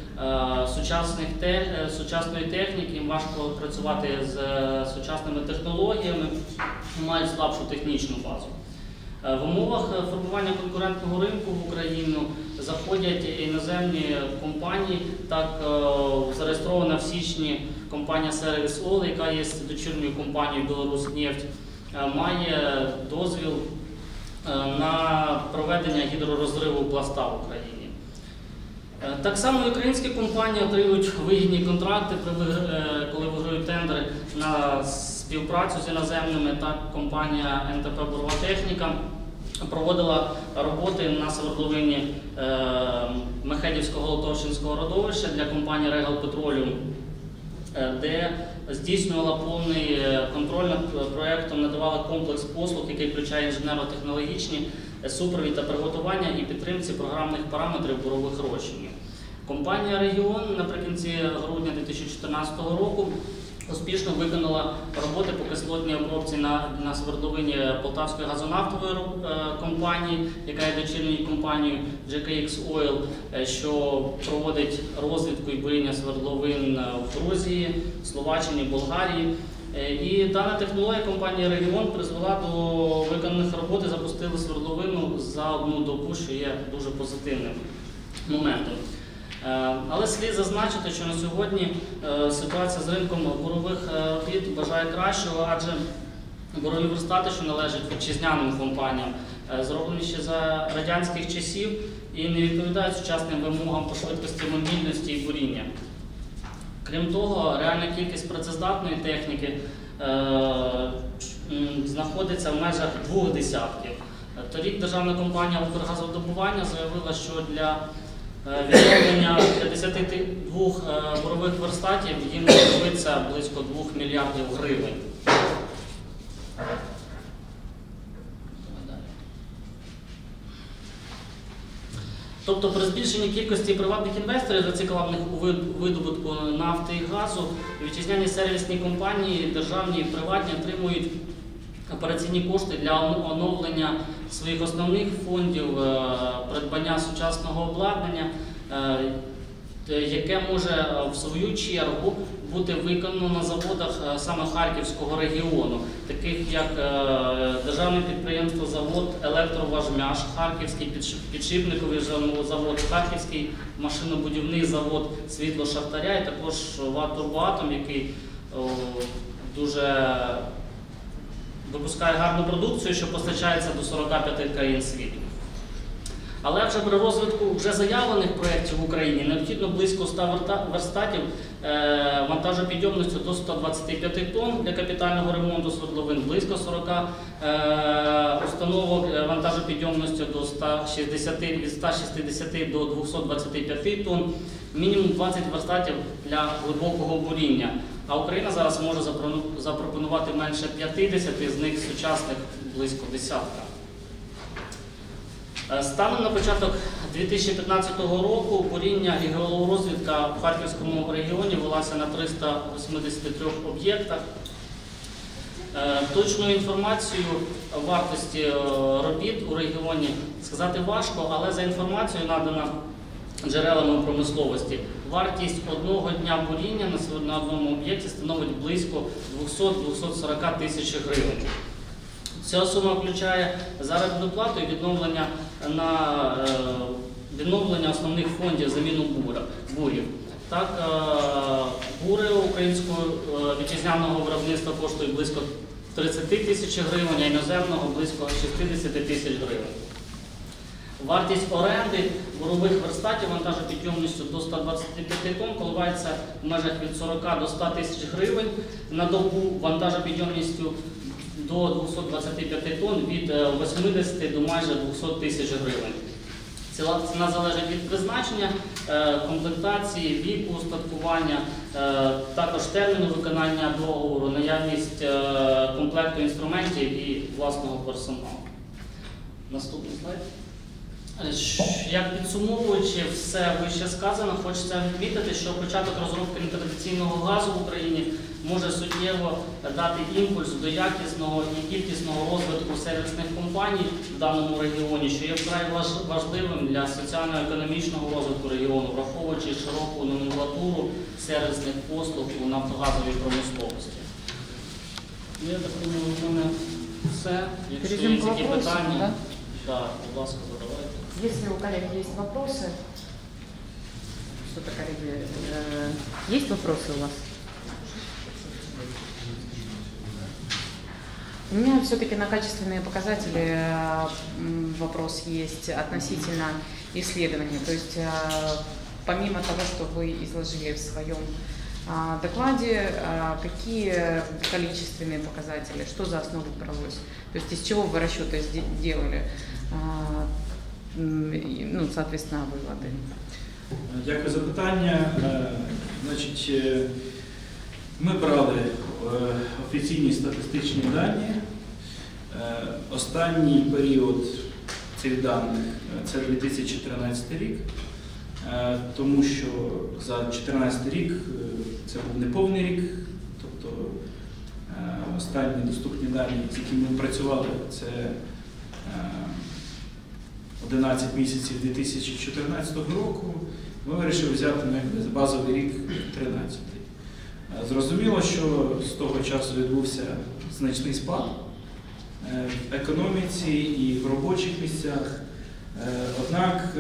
сучасної техніки, їм важко працювати з сучасними технологіями, мають слабшу технічну базу. В умовах формування конкурентного ринку в Україну заходять іноземні компанії. Так, зареєстрована в січні компанія Service All, яка є дочірньою компанією «Білоруснефть», має дозвіл на проведення гідророзриву пласта в Україні. Так само і українські компанії отримують вигідні контракти, коли виграють тендери на співпрацю з іноземними. Так, компанія НТП «Бурова техніка» проводила роботи на свердловині Мехедівського Лотовщинського родовища для компанії Регал Петроліум, де здійснювала повний контроль над проєктом, надавала комплекс послуг, який включає інженерно-технологічні супровід та приготування і підтримці програмних параметрів бурових розчинів. Компанія «Регіон» наприкінці грудня 2014 року успішно виконала роботи по кислотній обробці на свердловині Полтавської газонафтової компанії, яка є дочірньою компанією GKX Oil, що проводить розвідку і буріння свердловин в Грузії, Словаччині, Болгарії. І дана технологія компанії «Регіон» призвела до виконаних робот і запустили свердловину за одну добу, що є дуже позитивним моментом. Але слід зазначити, що на сьогодні ситуація з ринком бурових робіт бажає кращого, адже бурові верстати, що належать вітчизняним компаніям, зроблені ще за радянських часів, і не відповідають сучасним вимогам по швидкості мобільності і буріння. Крім того, реальна кількість працездатної техніки знаходиться в межах 2 десятків. Торік державна компанія «Укргазвидобування» заявила, що для відновлення 52 бурових верстатів їм знадобиться близько 2 мільярдів гривень. Тобто при збільшенні кількості приватних інвесторів, зацікавлених у видобутку нафти і газу, вітчизняні сервісні компанії, державні і приватні, отримують операційні кошти для оновлення своїх основних фондів, придбання сучасного обладнання, яке може в свою чергу бути виконано на заводах саме Харківського регіону, таких як державне підприємство завод «Електроважмяш», Харківський підшипниковий завод, Харківський машинобудівний завод «Світло Шахтаря» і також ВАТ «Турбоатом», який дуже випускає гарну продукцію, що постачається до 45 країн світу. Але вже при розвитку вже заявлених проєктів в Україні необхідно близько 100 верстатів вантажопідйомністю до 125 тонн для капітального ремонту свердловин, близько 40 установок вантажопідйомністю до 160, від 160 до 225 тонн, мінімум 20 верстатів для глибокого буріння. А Україна зараз може запропонувати менше 50, з них сучасних близько десятка. Станом на початок 2015 року буріння і геологорозвідка в Харківському регіоні велася на 383 об'єктах. Точну інформацію вартості робіт у регіоні сказати важко, але за інформацією, надана джерелами промисловості, вартість одного дня буріння на одному об'єкті становить близько 200-240 тисяч гривень. Ця сума включає заробітну плату і відновлення основних фондів заміну бурів. Так, бури українського вітчизняного виробництва коштують близько 30 тисяч гривень, а іноземного близько 60 тисяч гривень. Вартість оренди бурових верстатів вантажопідйомністю до 125 тонн коливається в межах від 40 до 100 тисяч гривень, на добу вантажопідйомністю до 225 тонн від 80 до майже 200 тисяч гривень. Ціна залежить від призначення, комплектації, віку, устаткування, також терміну виконання договору, наявність комплекту інструментів і власного персоналу. Наступний слайд. Як підсумовуючи все вище сказано, хочеться відмітити, що початок розробки нетрадиційного газу в Україні може суттєво дати імпульс до якісного і кількісного розвитку сервісних компаній в даному регіоні, що є вкрай важливим для соціально-економічного розвитку регіону, враховуючи широку номенклатуру сервісних послуг у нафтогазовій промисловості. Я так думаю, в мене все. Якщо є які питання, так, будь ласка, задавайте. Если у коллег есть вопросы, что-то, коллеги, есть вопросы у вас? У меня все-таки на качественные показатели вопрос есть относительно исследования. То есть помимо того, что вы изложили в своем докладе, какие количественные показатели, что за основу бралось? То есть из чего вы расчеты делали? Ну, соответственно, виводи. Дякую за питання. Значить, ми брали офіційні статистичні дані. Останній період цих даних – це 2014 рік, тому що за 2014 рік це був неповний рік, тобто останні доступні дані, з якими ми працювали, це 11 місяців 2014 року, ми вирішили взяти базовий рік 2013. Зрозуміло, що з того часу відбувся значний спад в економіці і в робочих місцях. Однак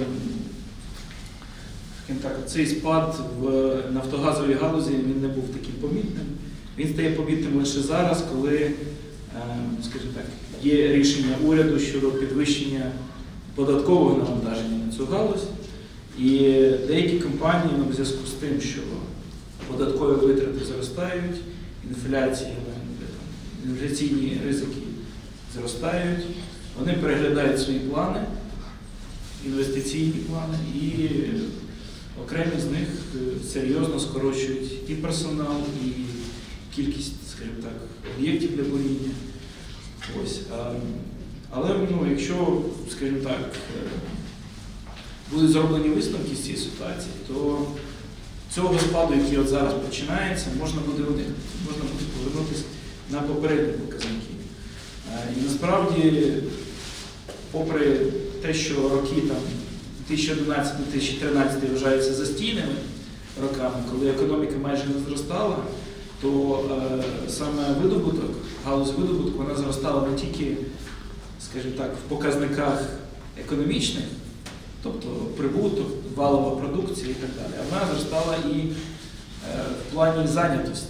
цей спад в нафтогазовій галузі він не був таким помітним. Він стає помітним лише зараз, коли, скажімо так, є рішення уряду щодо підвищення податкового навантаження на цю галузь. І деякі компанії в зв'язку з тим, що податкові витрати зростають, інфляційні ризики зростають, вони переглядають свої плани, інвестиційні плани, і окремі з них серйозно скорочують і персонал, і кількість, скажімо так, об'єктів для буріння. Ось. Але якщо, скажімо так, будуть зроблені висновки з цієї ситуації, то цього спаду, який от зараз починається, можна буде уникнути, можна буде повернутися на попередні показники. І насправді, попри те, що роки 2011-2013 вважаються застійними роками, коли економіка майже не зростала, то саме видобуток, галузь видобутку, вона зростала не тільки, скажімо так, в показниках економічних, тобто прибуток, валова продукція і так далі, а вона зростала і в плані зайнятості.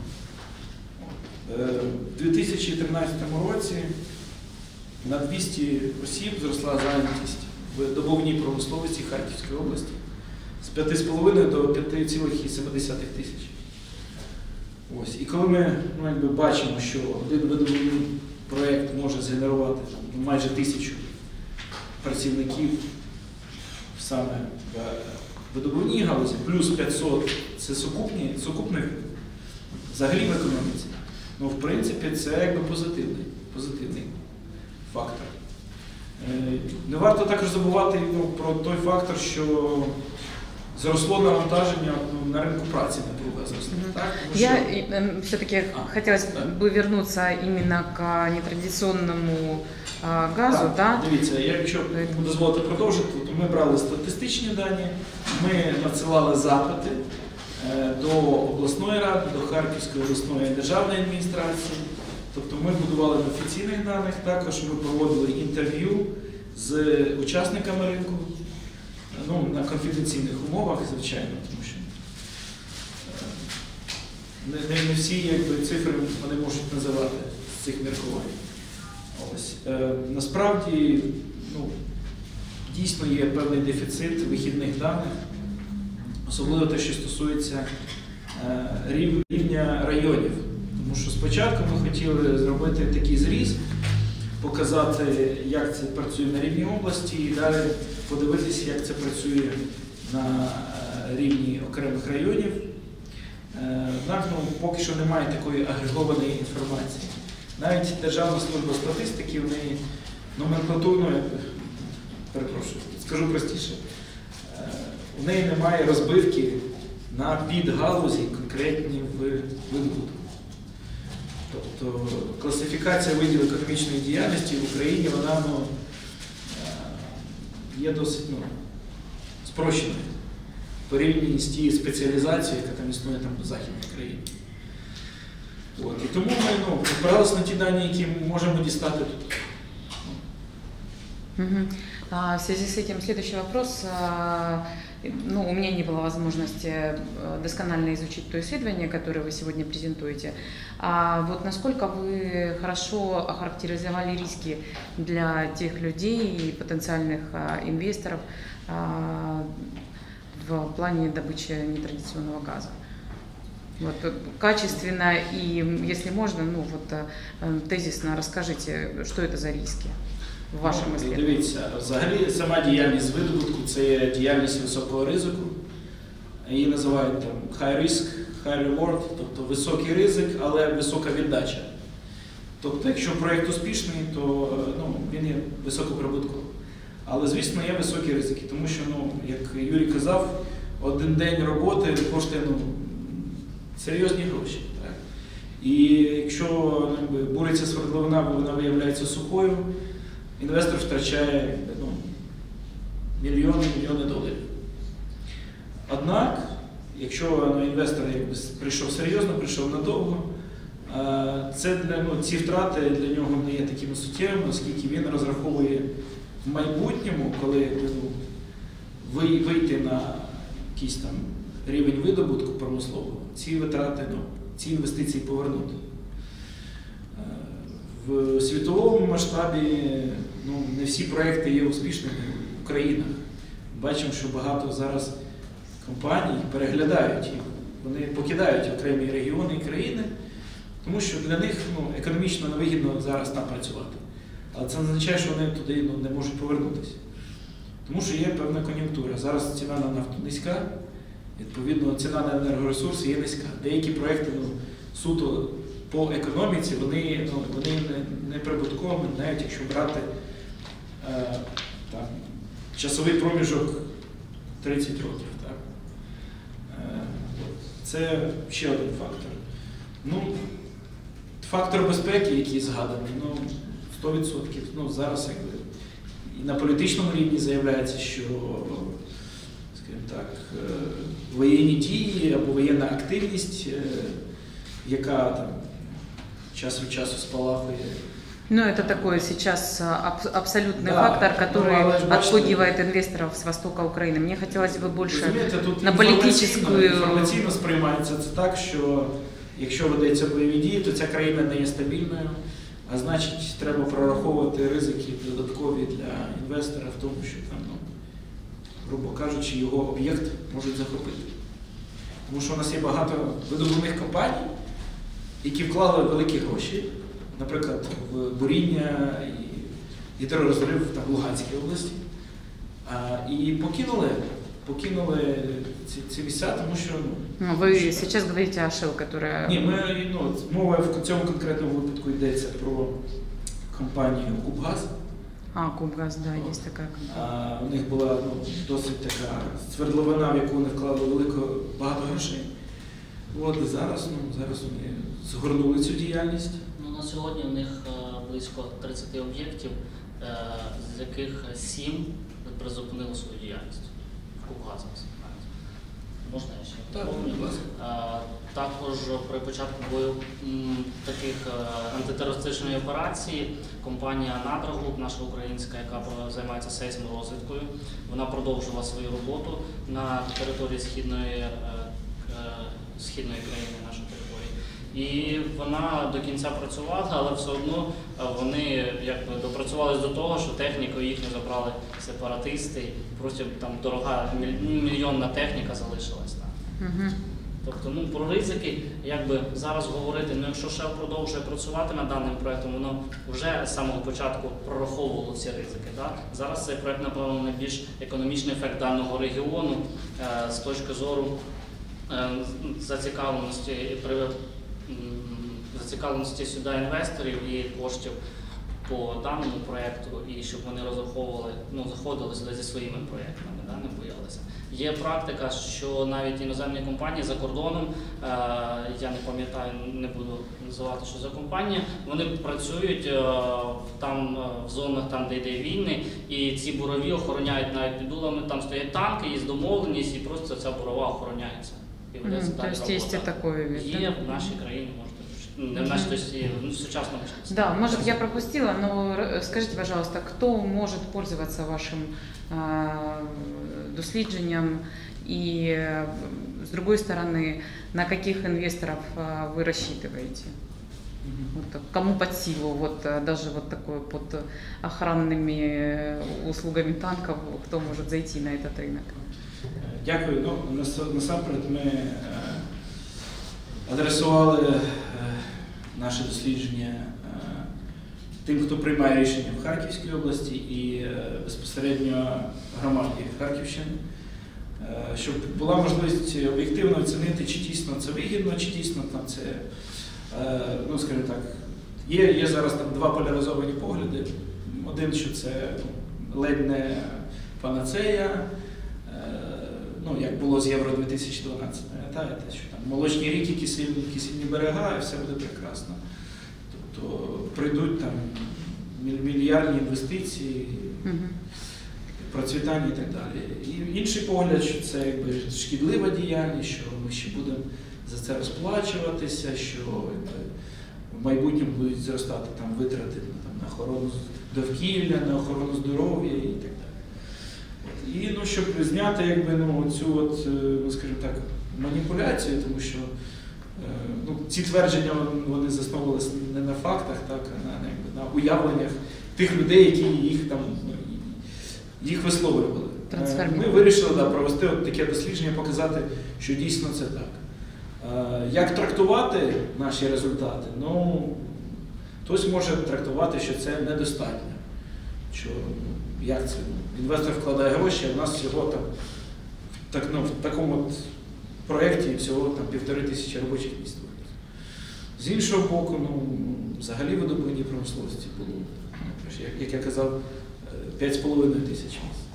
У 2013 році на 200 осіб зросла зайнятість в добувній промисловості Харківської області з 5,5 до 5,7 тисяч. Ось. І коли ми бачимо, що один видобувний проєкт може згенерувати майже 1000 працівників саме в видобувній галузі, плюс 500 – це сукупних взагалі в економіці, в принципі, це позитивний фактор. Не варто також забувати про той фактор, що зросло навантаження на ринку праці, напруга зросла. Я все-таки хотелось бы вернуться именно к нетрадиционному газу. Так, дивіться, якщо дозволите продовжити, то ми брали статистичні дані, ми надсилали запити до обласної ради, до Харківської обласної державної адміністрації. Тобто ми будували на офіційних даних, також ми проводили інтерв'ю з учасниками ринку, на конфіденційних умовах, звичайно, тому що не всі цифри вони можуть називати з цих міркувань. Ось. Насправді, дійсно є певний дефіцит вихідних даних, особливо те, що стосується рівня районів. Тому що спочатку ми хотіли зробити такий зріз, показати, як це працює на рівні області, і далі подивитися, як це працює на рівні окремих районів. Однак, поки що немає такої агрегованої інформації. Навіть Державна служба статистики, в неї номенклатурно, перепрошую, скажу простіше, у неї немає розбивки на підгалузі конкретні в видобутку. Тобто класифікація видів економічної діяльності в Україні, вона є досить спрощеною в порівнянні з тією спеціалізацією, яка там існує в Західній країні. І тому ми опиралися на ті дані, які можемо дістати тут. В связи с этим следующий вопрос. У меня не было возможности досконально изучить то исследование, которое вы сегодня презентуете. Вот насколько вы хорошо охарактеризовали риски для тех людей и потенциальных инвесторов в плане добычи нетрадиционного газа? Вот, качественно и, если можно, тезисно расскажите, что это за риски в вашому исследуванні? Дивіться, взагалі сама діяльність видобутку – це є діяльність високого ризику. Її називають high risk, high reward, тобто високий ризик, але висока віддача. Тобто, якщо проєкт успішний, то він є високоприбутковий. Але, звісно, є високі ризики, тому що, як Юрій казав, один день роботи коштує серйозні гроші. Так? І якщо буриться свердловина, бо вона виявляється сухою, інвестор втрачає мільйони доларів. Однак, якщо інвестор прийшов серйозно, прийшов надовго, ці втрати для нього не є такими суттєвими, оскільки він розраховує в майбутньому, коли вийти на якийсь рівень видобутку промислового, ці витрати, ці інвестиції повернути. В світовому масштабі не всі проекти є успішними в країнах. Бачимо, що багато зараз компаній переглядають їх, вони покидають окремі регіони і країни, тому що для них економічно невигідно зараз там працювати. Але це не означає, що вони туди не можуть повернутися. Тому що є певна кон'юнктура. Зараз ціна на нафту низька, відповідно, ціна на енергоресурси є низька. Деякі проекти суто по економіці, вони не прибуткові, навіть якщо брати часовий проміжок 30 років. Так? Це ще один фактор. Фактор безпеки, який згаданий, 100%. Зараз і на політичному рівні заявляється, що, скажімо так, воєнні дії або воєнна активність, яка там час від часу спалахує. Это такой сейчас абсолютный фактор, который отпугивает инвесторов с востока Украины. Мне хотелось бы больше на политическую... Інформаційно сприймається це так, що якщо ведеться бойові дії, то ця країна не є стабільною, а значить треба прораховувати ризики додаткові для інвестора в тому, що там, грубо кажучи, його об'єкт можуть захопити. Тому що у нас є багато видобувних компаній, які вклали великі гроші, наприклад, в буріння і гідророзрив в Луганській області, і покинули ці місця, тому що... Ви зараз говорите о Shell, яка... Ні, мова в цьому конкретному випадку йдеться про компанію Кубгаз. Кубгаз, да, є така компанія. У них була досить така свердловина, в яку вони вклали багато грошей. Зараз вони згорнули цю діяльність. На сьогодні в них близько 30 об'єктів, з яких 7 призупинили свою діяльність. Кубгазом. Можна я ще? Так, будь ласка. Також при початку таких антитерористичної операції компанія Надрагруп, наша українська, яка займається сейсморозвідкою, вона продовжила свою роботу на території східної країни, нашої території. І вона до кінця працювала, але все одно вони допрацювалися до того, що техніку їхню забрали сепаратисти, просто там дорога мільйонна техніка залишилась там. Тобто, про ризики, зараз говорити, якщо Shell продовжує працювати над даним проєктом, воно вже з самого початку прораховувало ці ризики. Да? Зараз цей проєкт, напевно, найбільш економічний ефект даного регіону з точки зору зацікавленості сюди інвесторів і коштів по даному проєкту, і щоб вони розраховували, заходили сюди зі своїми проєктами, не боялися. Є практика, що навіть іноземні компанії за кордоном, я не пам'ятаю, не буду називати, що за компанія, вони працюють там в зонах, де йде війни, і ці бурові охороняють навіть під дулами, там стоять танки, є домовленість, і просто ця бурова охороняється. То есть есть и такое вид? Є в нашій країні, не в нашій, то есть в сучасному часі. Да, может я пропустила, но скажите, пожалуйста, кто может пользоваться вашим дослідженням и, с другой стороны, на каких инвесторов вы рассчитываете? Кому под силу, даже такой под охранными услугами танков, кто может зайти на этот рынок? Дякую. Насамперед ми адресували наше дослідження тим, хто приймає рішення в Харківській області і безпосередньо громаді Харківщини, щоб була можливість об'єктивно оцінити, чи дійсно це вигідно, чи дійсно це, скажімо так, є зараз там два поляризовані погляди. Один, що це ледь не панацея, як було з Євро-2012, пам'ятаєте, що там молочні ріки, кисельні берега, і все буде прекрасно. Тобто прийдуть там мільярдні інвестиції, процвітання і так далі. І інший погляд, що це шкідлива діяльність, що ми ще будемо за це розплачуватися, що в майбутньому будуть зростати там витрати на охорону довкілля, на охорону здоров'я і так далі. І щоб зняти цю скажімо так, маніпуляцію, тому що ці твердження вони засновувалися не на фактах, так, а на уявленнях тих людей, які їх висловлювали. Ми вирішили провести таке дослідження, показати, що дійсно це так. Як трактувати наші результати? Хтось може трактувати, що це недостатньо. Що, як це? Інвестор вкладає гроші, а в нас всього в такому проєкті всього 1500 робочих місць. З іншого боку, взагалі видобувні промисловості було, як я казав, 5,5 тисяч місць.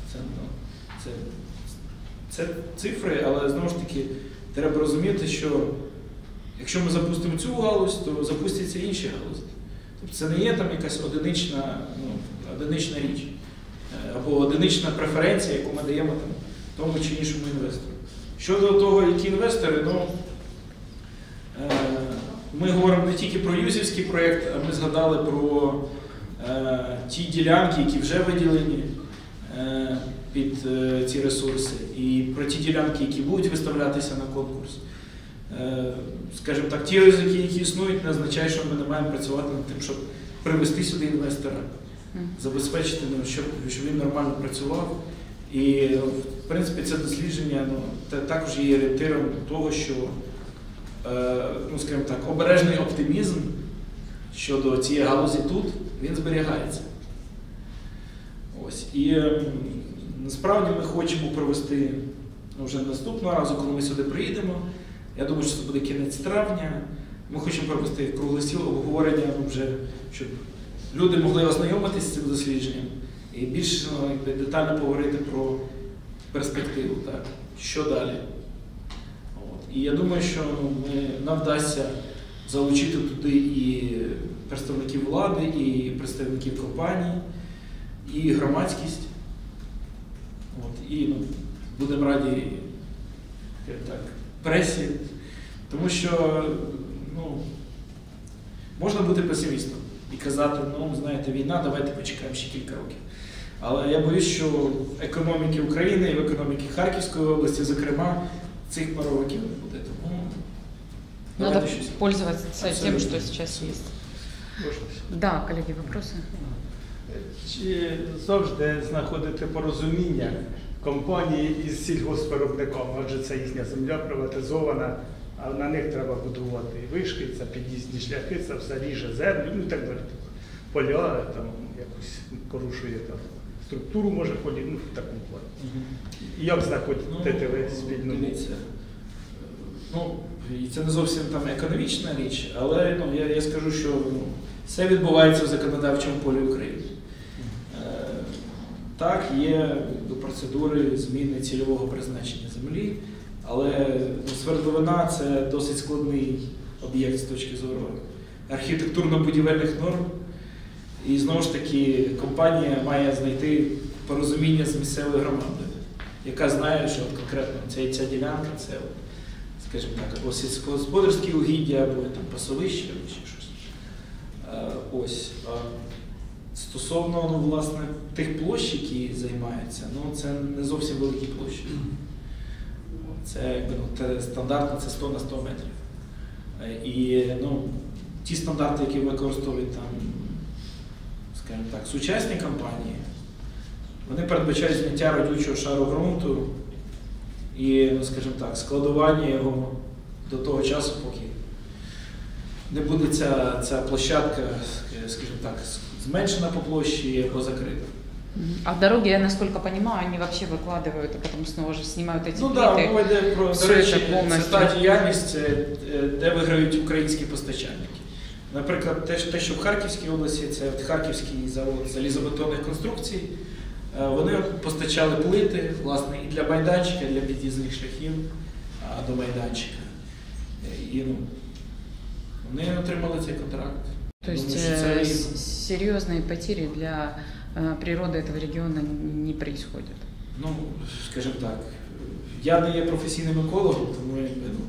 Це цифри, але знову ж таки треба розуміти, що якщо ми запустимо цю галузь, то запустяться інші галузі. Тобто це не є там якась одинична річ або одинична преференція, яку ми даємо тому чи іншому інвестору. Щодо того, які інвестори, ми говоримо не тільки про юзівський проєкт, а ми згадали про ті ділянки, які вже виділені під ці ресурси, і про ті ділянки, які будуть виставлятися на конкурс. Скажімо так, ті ризики, які існують, не означає, що ми не маємо працювати над тим, щоб привести сюди інвестора, забезпечити, щоб він нормально працював. І, в принципі, це дослідження також є орієнтиром того, що, скажімо так, обережний оптимізм щодо цієї галузі тут, він зберігається. Ось. І насправді ми хочемо провести вже наступного разу, коли ми сюди приїдемо. Я думаю, що це буде кінець травня. Ми хочемо провести круглий стіл обговорення, вже, щоб люди могли ознайомитися з цим дослідженням і більш детально поговорити про перспективу, так, що далі. І я думаю, що нам вдасться залучити туди і представників влади, і представників компаній, і громадськість. І будемо раді пресі, тому що можна бути песимістом і казати, знаєте, війна, давайте почекаємо ще кілька років. Але я боюсь, що в економіці України і в економіці Харківської області, зокрема, цих пару років не буде. Тому надо пользоваться тем, что сейчас есть. Да, коллеги, вопросы? Чи завжди знаходити порозуміння компанії із сільгоспвиробником, адже це їхня земля приватизована, а на них треба будувати вишки, це під'їзні шляхи, це все ріже землю, і так далі. Поля там якось порушує структуру, може полі, в такому плані. І як знаходите ви спільну? І це не зовсім економічна річ, але я скажу, що все відбувається в законодавчому полі України. Так, є процедури зміни цільового призначення землі, але свердловина – це досить складний об'єкт з точки зору архітектурно-будівельних норм. І знову ж таки компанія має знайти порозуміння з місцевою громадою, яка знає, що конкретно ця ділянка – це, скажімо так, або сільськогосподарські угіддя, або пасовище, або ще щось. Ось. Стосовно, власне, тих площ, які займаються, це не зовсім великі площі. Це стандартно, це 100 на 100 метрів. І ті стандарти, які використовують там, скажімо так, сучасні компанії, вони передбачають зняття родючого шару ґрунту і, скажімо так, складування його до того часу, поки не буде ця площадка, скажімо так, зменшена по площі або закрита. А дороги, я насколько понимаю, они вообще выкладывают, а потом снова же снимают эти плиты. Так, мова йде про, до речі, це та діяльність, де виграють українські постачальники. Наприклад, те, що в Харківській області, це Харківський завод залізобетонних конструкцій, вони постачали плити, власне, і для майданчика, і для під'їзних шляхів до майданчика. І вони отримали цей контракт. То есть серьезные потери для природы этого региона не происходят? Скажімо так, я не є професійним екологом, тому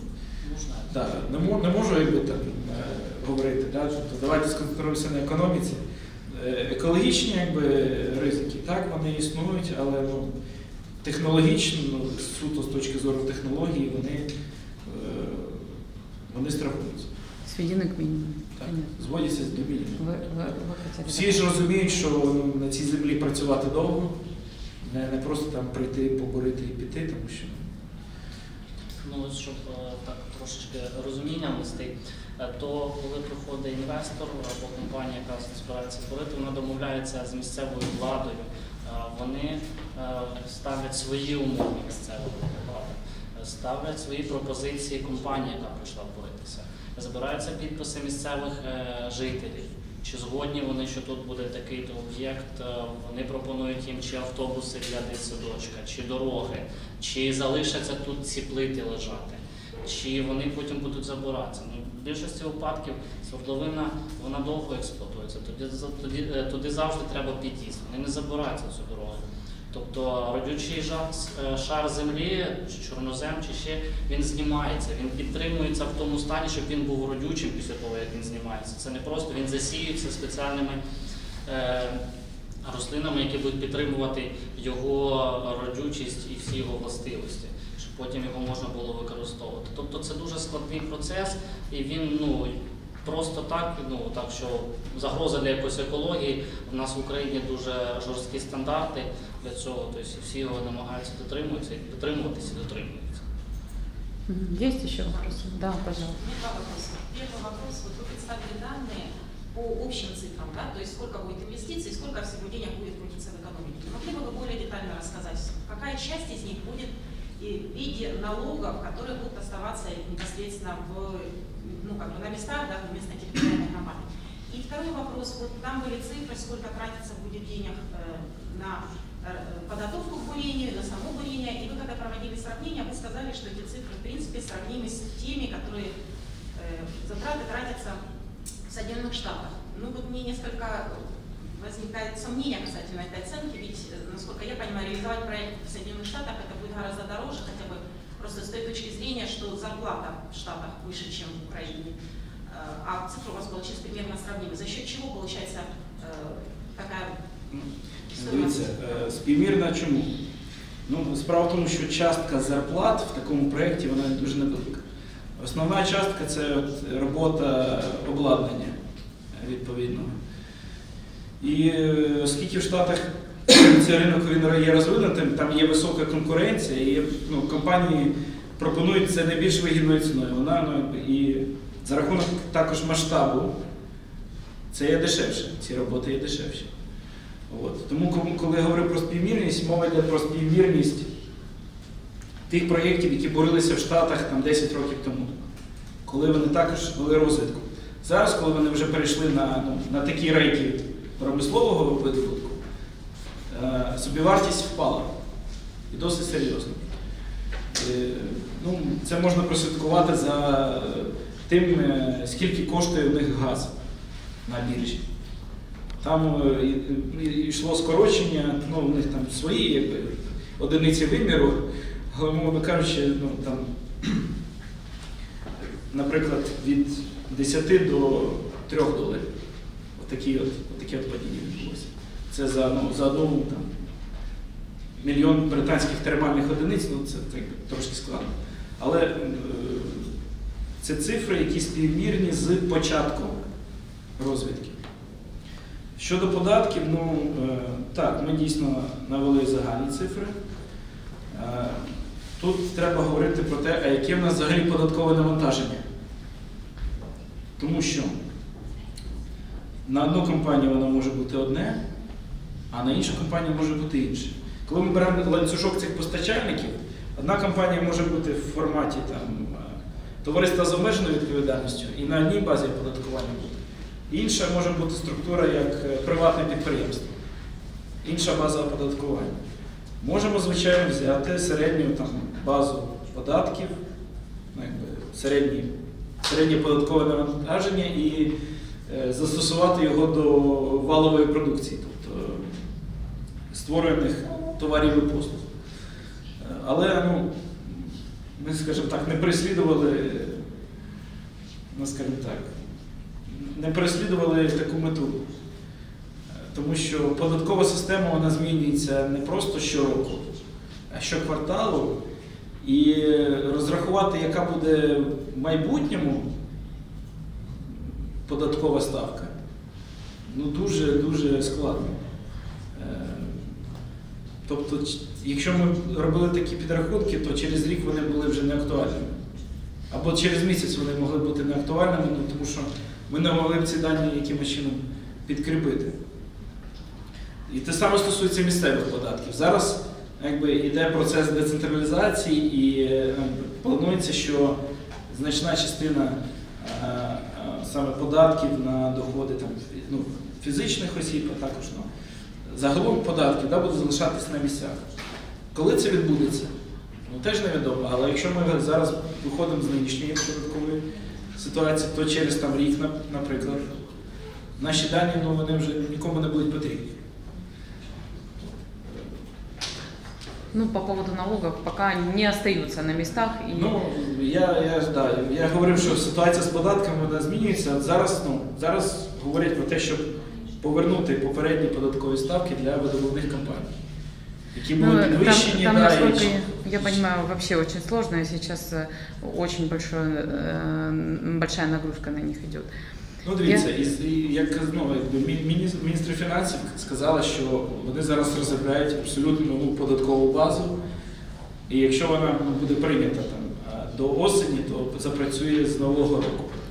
не можу говорити. Тобто, давайте сконцентруємося на економіці. Екологічні ризики, так, вони існують, але технологічно, суто з точки зору технології, вони страхуються. Сведены к минимуму. Так, Понятно. зводяться до мінімуму. Вы хотели Всі ж розуміють, що на цій землі працювати довго, не просто там прийти, поборити і піти, тому що Ну, от щоб так трошечки розуміння внести, то коли приходить інвестор або компанія, яка збирається зборити, вона домовляється з місцевою владою. Вони ставлять свої умови місцевої влади, ставлять свої пропозиції компанії, яка прийшла боротися. Збираються підписи місцевих жителів. Чи згодні вони, що тут буде такий-то об'єкт, вони пропонують їм чи автобуси для дитсадочка, чи дороги, чи залишаться тут ці плити лежати, чи вони потім будуть забиратися. Ну, в більшості випадків свердловина, вона довго експлуатується, туди завжди треба під'їзд, вони не забираються цю дорогу. Тобто родючий шар землі, чи чорнозем, чи ще, він знімається, він підтримується в тому стані, щоб він був родючим після того, як він знімається. Це не просто, він засіюється спеціальними рослинами, які будуть підтримувати його родючість і всі його властивості, щоб потім його можна було використовувати. Тобто це дуже складний процес, і він, просто так, що загроза для якоїсь екології. У нас в Україні дуже жорсткі стандарти для цього, тобто всі його намагаються дотримуватися і дотримуються. Есть еще вопросы? Да, пожалуйста. У меня два вопроса. Первый вопрос. Вот вы представили данные по общим цифрам, да, то есть сколько будет инвестиций, сколько всего денег будет крутиться в экономике. Могли бы вы более детально рассказать, какая часть из них будет в виде налогов, которые будут оставаться непосредственно на местах, да, в местной территориальной громаде. И второй вопрос. Вот там были цифры, сколько тратится будет денег на подготовку к бурению, на само бурение. И вы, когда проводили сравнение, вы сказали, что эти цифры, в принципе, сравнимы с теми, которые затраты тратятся в Соединенных Штатах. Ну вот мне несколько возникает сомнение касательно этой оценки, ведь, насколько я понимаю, реализовать проект в Соединенных Штатах это будет гораздо дороже, хотя бы просто с той точки зрения, что зарплата в Штатах выше, чем в Украине. А цифра у вас получилась примерно сравнима. За счет чего получается такая стоимость? Дивіться, співмірна чому? Справа в тому, що частка зарплат в такому проєкті вона дуже невелика. Основна частка – це робота обладнання відповідного. І оскільки в Штатах цей ринок він є розвинутим, там є висока конкуренція, і компанії пропонують це найбільш вигідною ціною. І за рахунок також масштабу це є дешевше, ці роботи є дешевші. Тому, коли я говорю про співмірність, мова йде про співмірність тих проєктів, які боролися в Штатах 10 років тому, коли вони також вели розвитку. Зараз, коли вони вже перейшли на такі рейки промислового видобутку, собівартість впала. І досить серйозно. Це можна прослідкувати за тим, скільки коштує у них газ на біржі. Там йшло скорочення, у них там свої одиниці виміру, але, мовно кажучи, наприклад, від 10 до 3 доларів. Отаке падіння відбулося. Це за одну мільйон британських термальних одиниць, це трошки складно. Але це цифри, які співмірні з початком розвідки. Щодо податків, так, ми дійсно навели загальні цифри. Тут треба говорити про те, а яке в нас взагалі податкове навантаження. Тому що на одну компанію воно може бути одне, а на іншу компанію може бути інше. Коли ми беремо ланцюжок цих постачальників, одна компанія може бути в форматі товариства з обмеженою відповідальністю і на одній базі оподаткування буде. Інша може бути структура як приватне підприємство, інша база оподаткування. Можемо, звичайно, взяти середню базу податків, середнє податкове навантаження і застосувати його до валової продукції, тобто створених товарів і послуг. Але ми, скажімо так, не переслідували таку мету. Тому що податкова система вона змінюється не просто щороку, а щокварталу. І розрахувати, яка буде в майбутньому податкова ставка. Ну, дуже складно. Тобто, якщо ми робили такі підрахунки, то через рік вони були вже не актуальними. Або через місяць вони могли бути не актуальними, ну, тому що ми не могли б ці дані якимось чином підкріпити. І те саме стосується місцевих податків. Зараз йде процес децентралізації і планується, що значна частина саме податків на доходи фізичних осіб, а також загалом податків буде залишатись на місцях. Коли це відбудеться? Ну, теж невідомо, але якщо ми зараз виходимо з нинішньої податкової ситуації, то через рік, наприклад, наші дані вони вже нікому не будуть потрібні. Ну, по поводу налогов, пока не остаются на местах. И... Ну, я говорив, що ситуація з податками вона змінюється. Зараз говорять про те, щоб повернути попередні податкові ставки для видобувних компаній, які були підвищені. Там, насколько я понимаю, вообще очень сложно, и сейчас очень большая нагрузка на них идет. Ну, дивіться, міністр фінансів сказала, що вони зараз розробляють абсолютно нову податкову базу, і якщо вона буде прийнята до осені, то запрацює з нового року.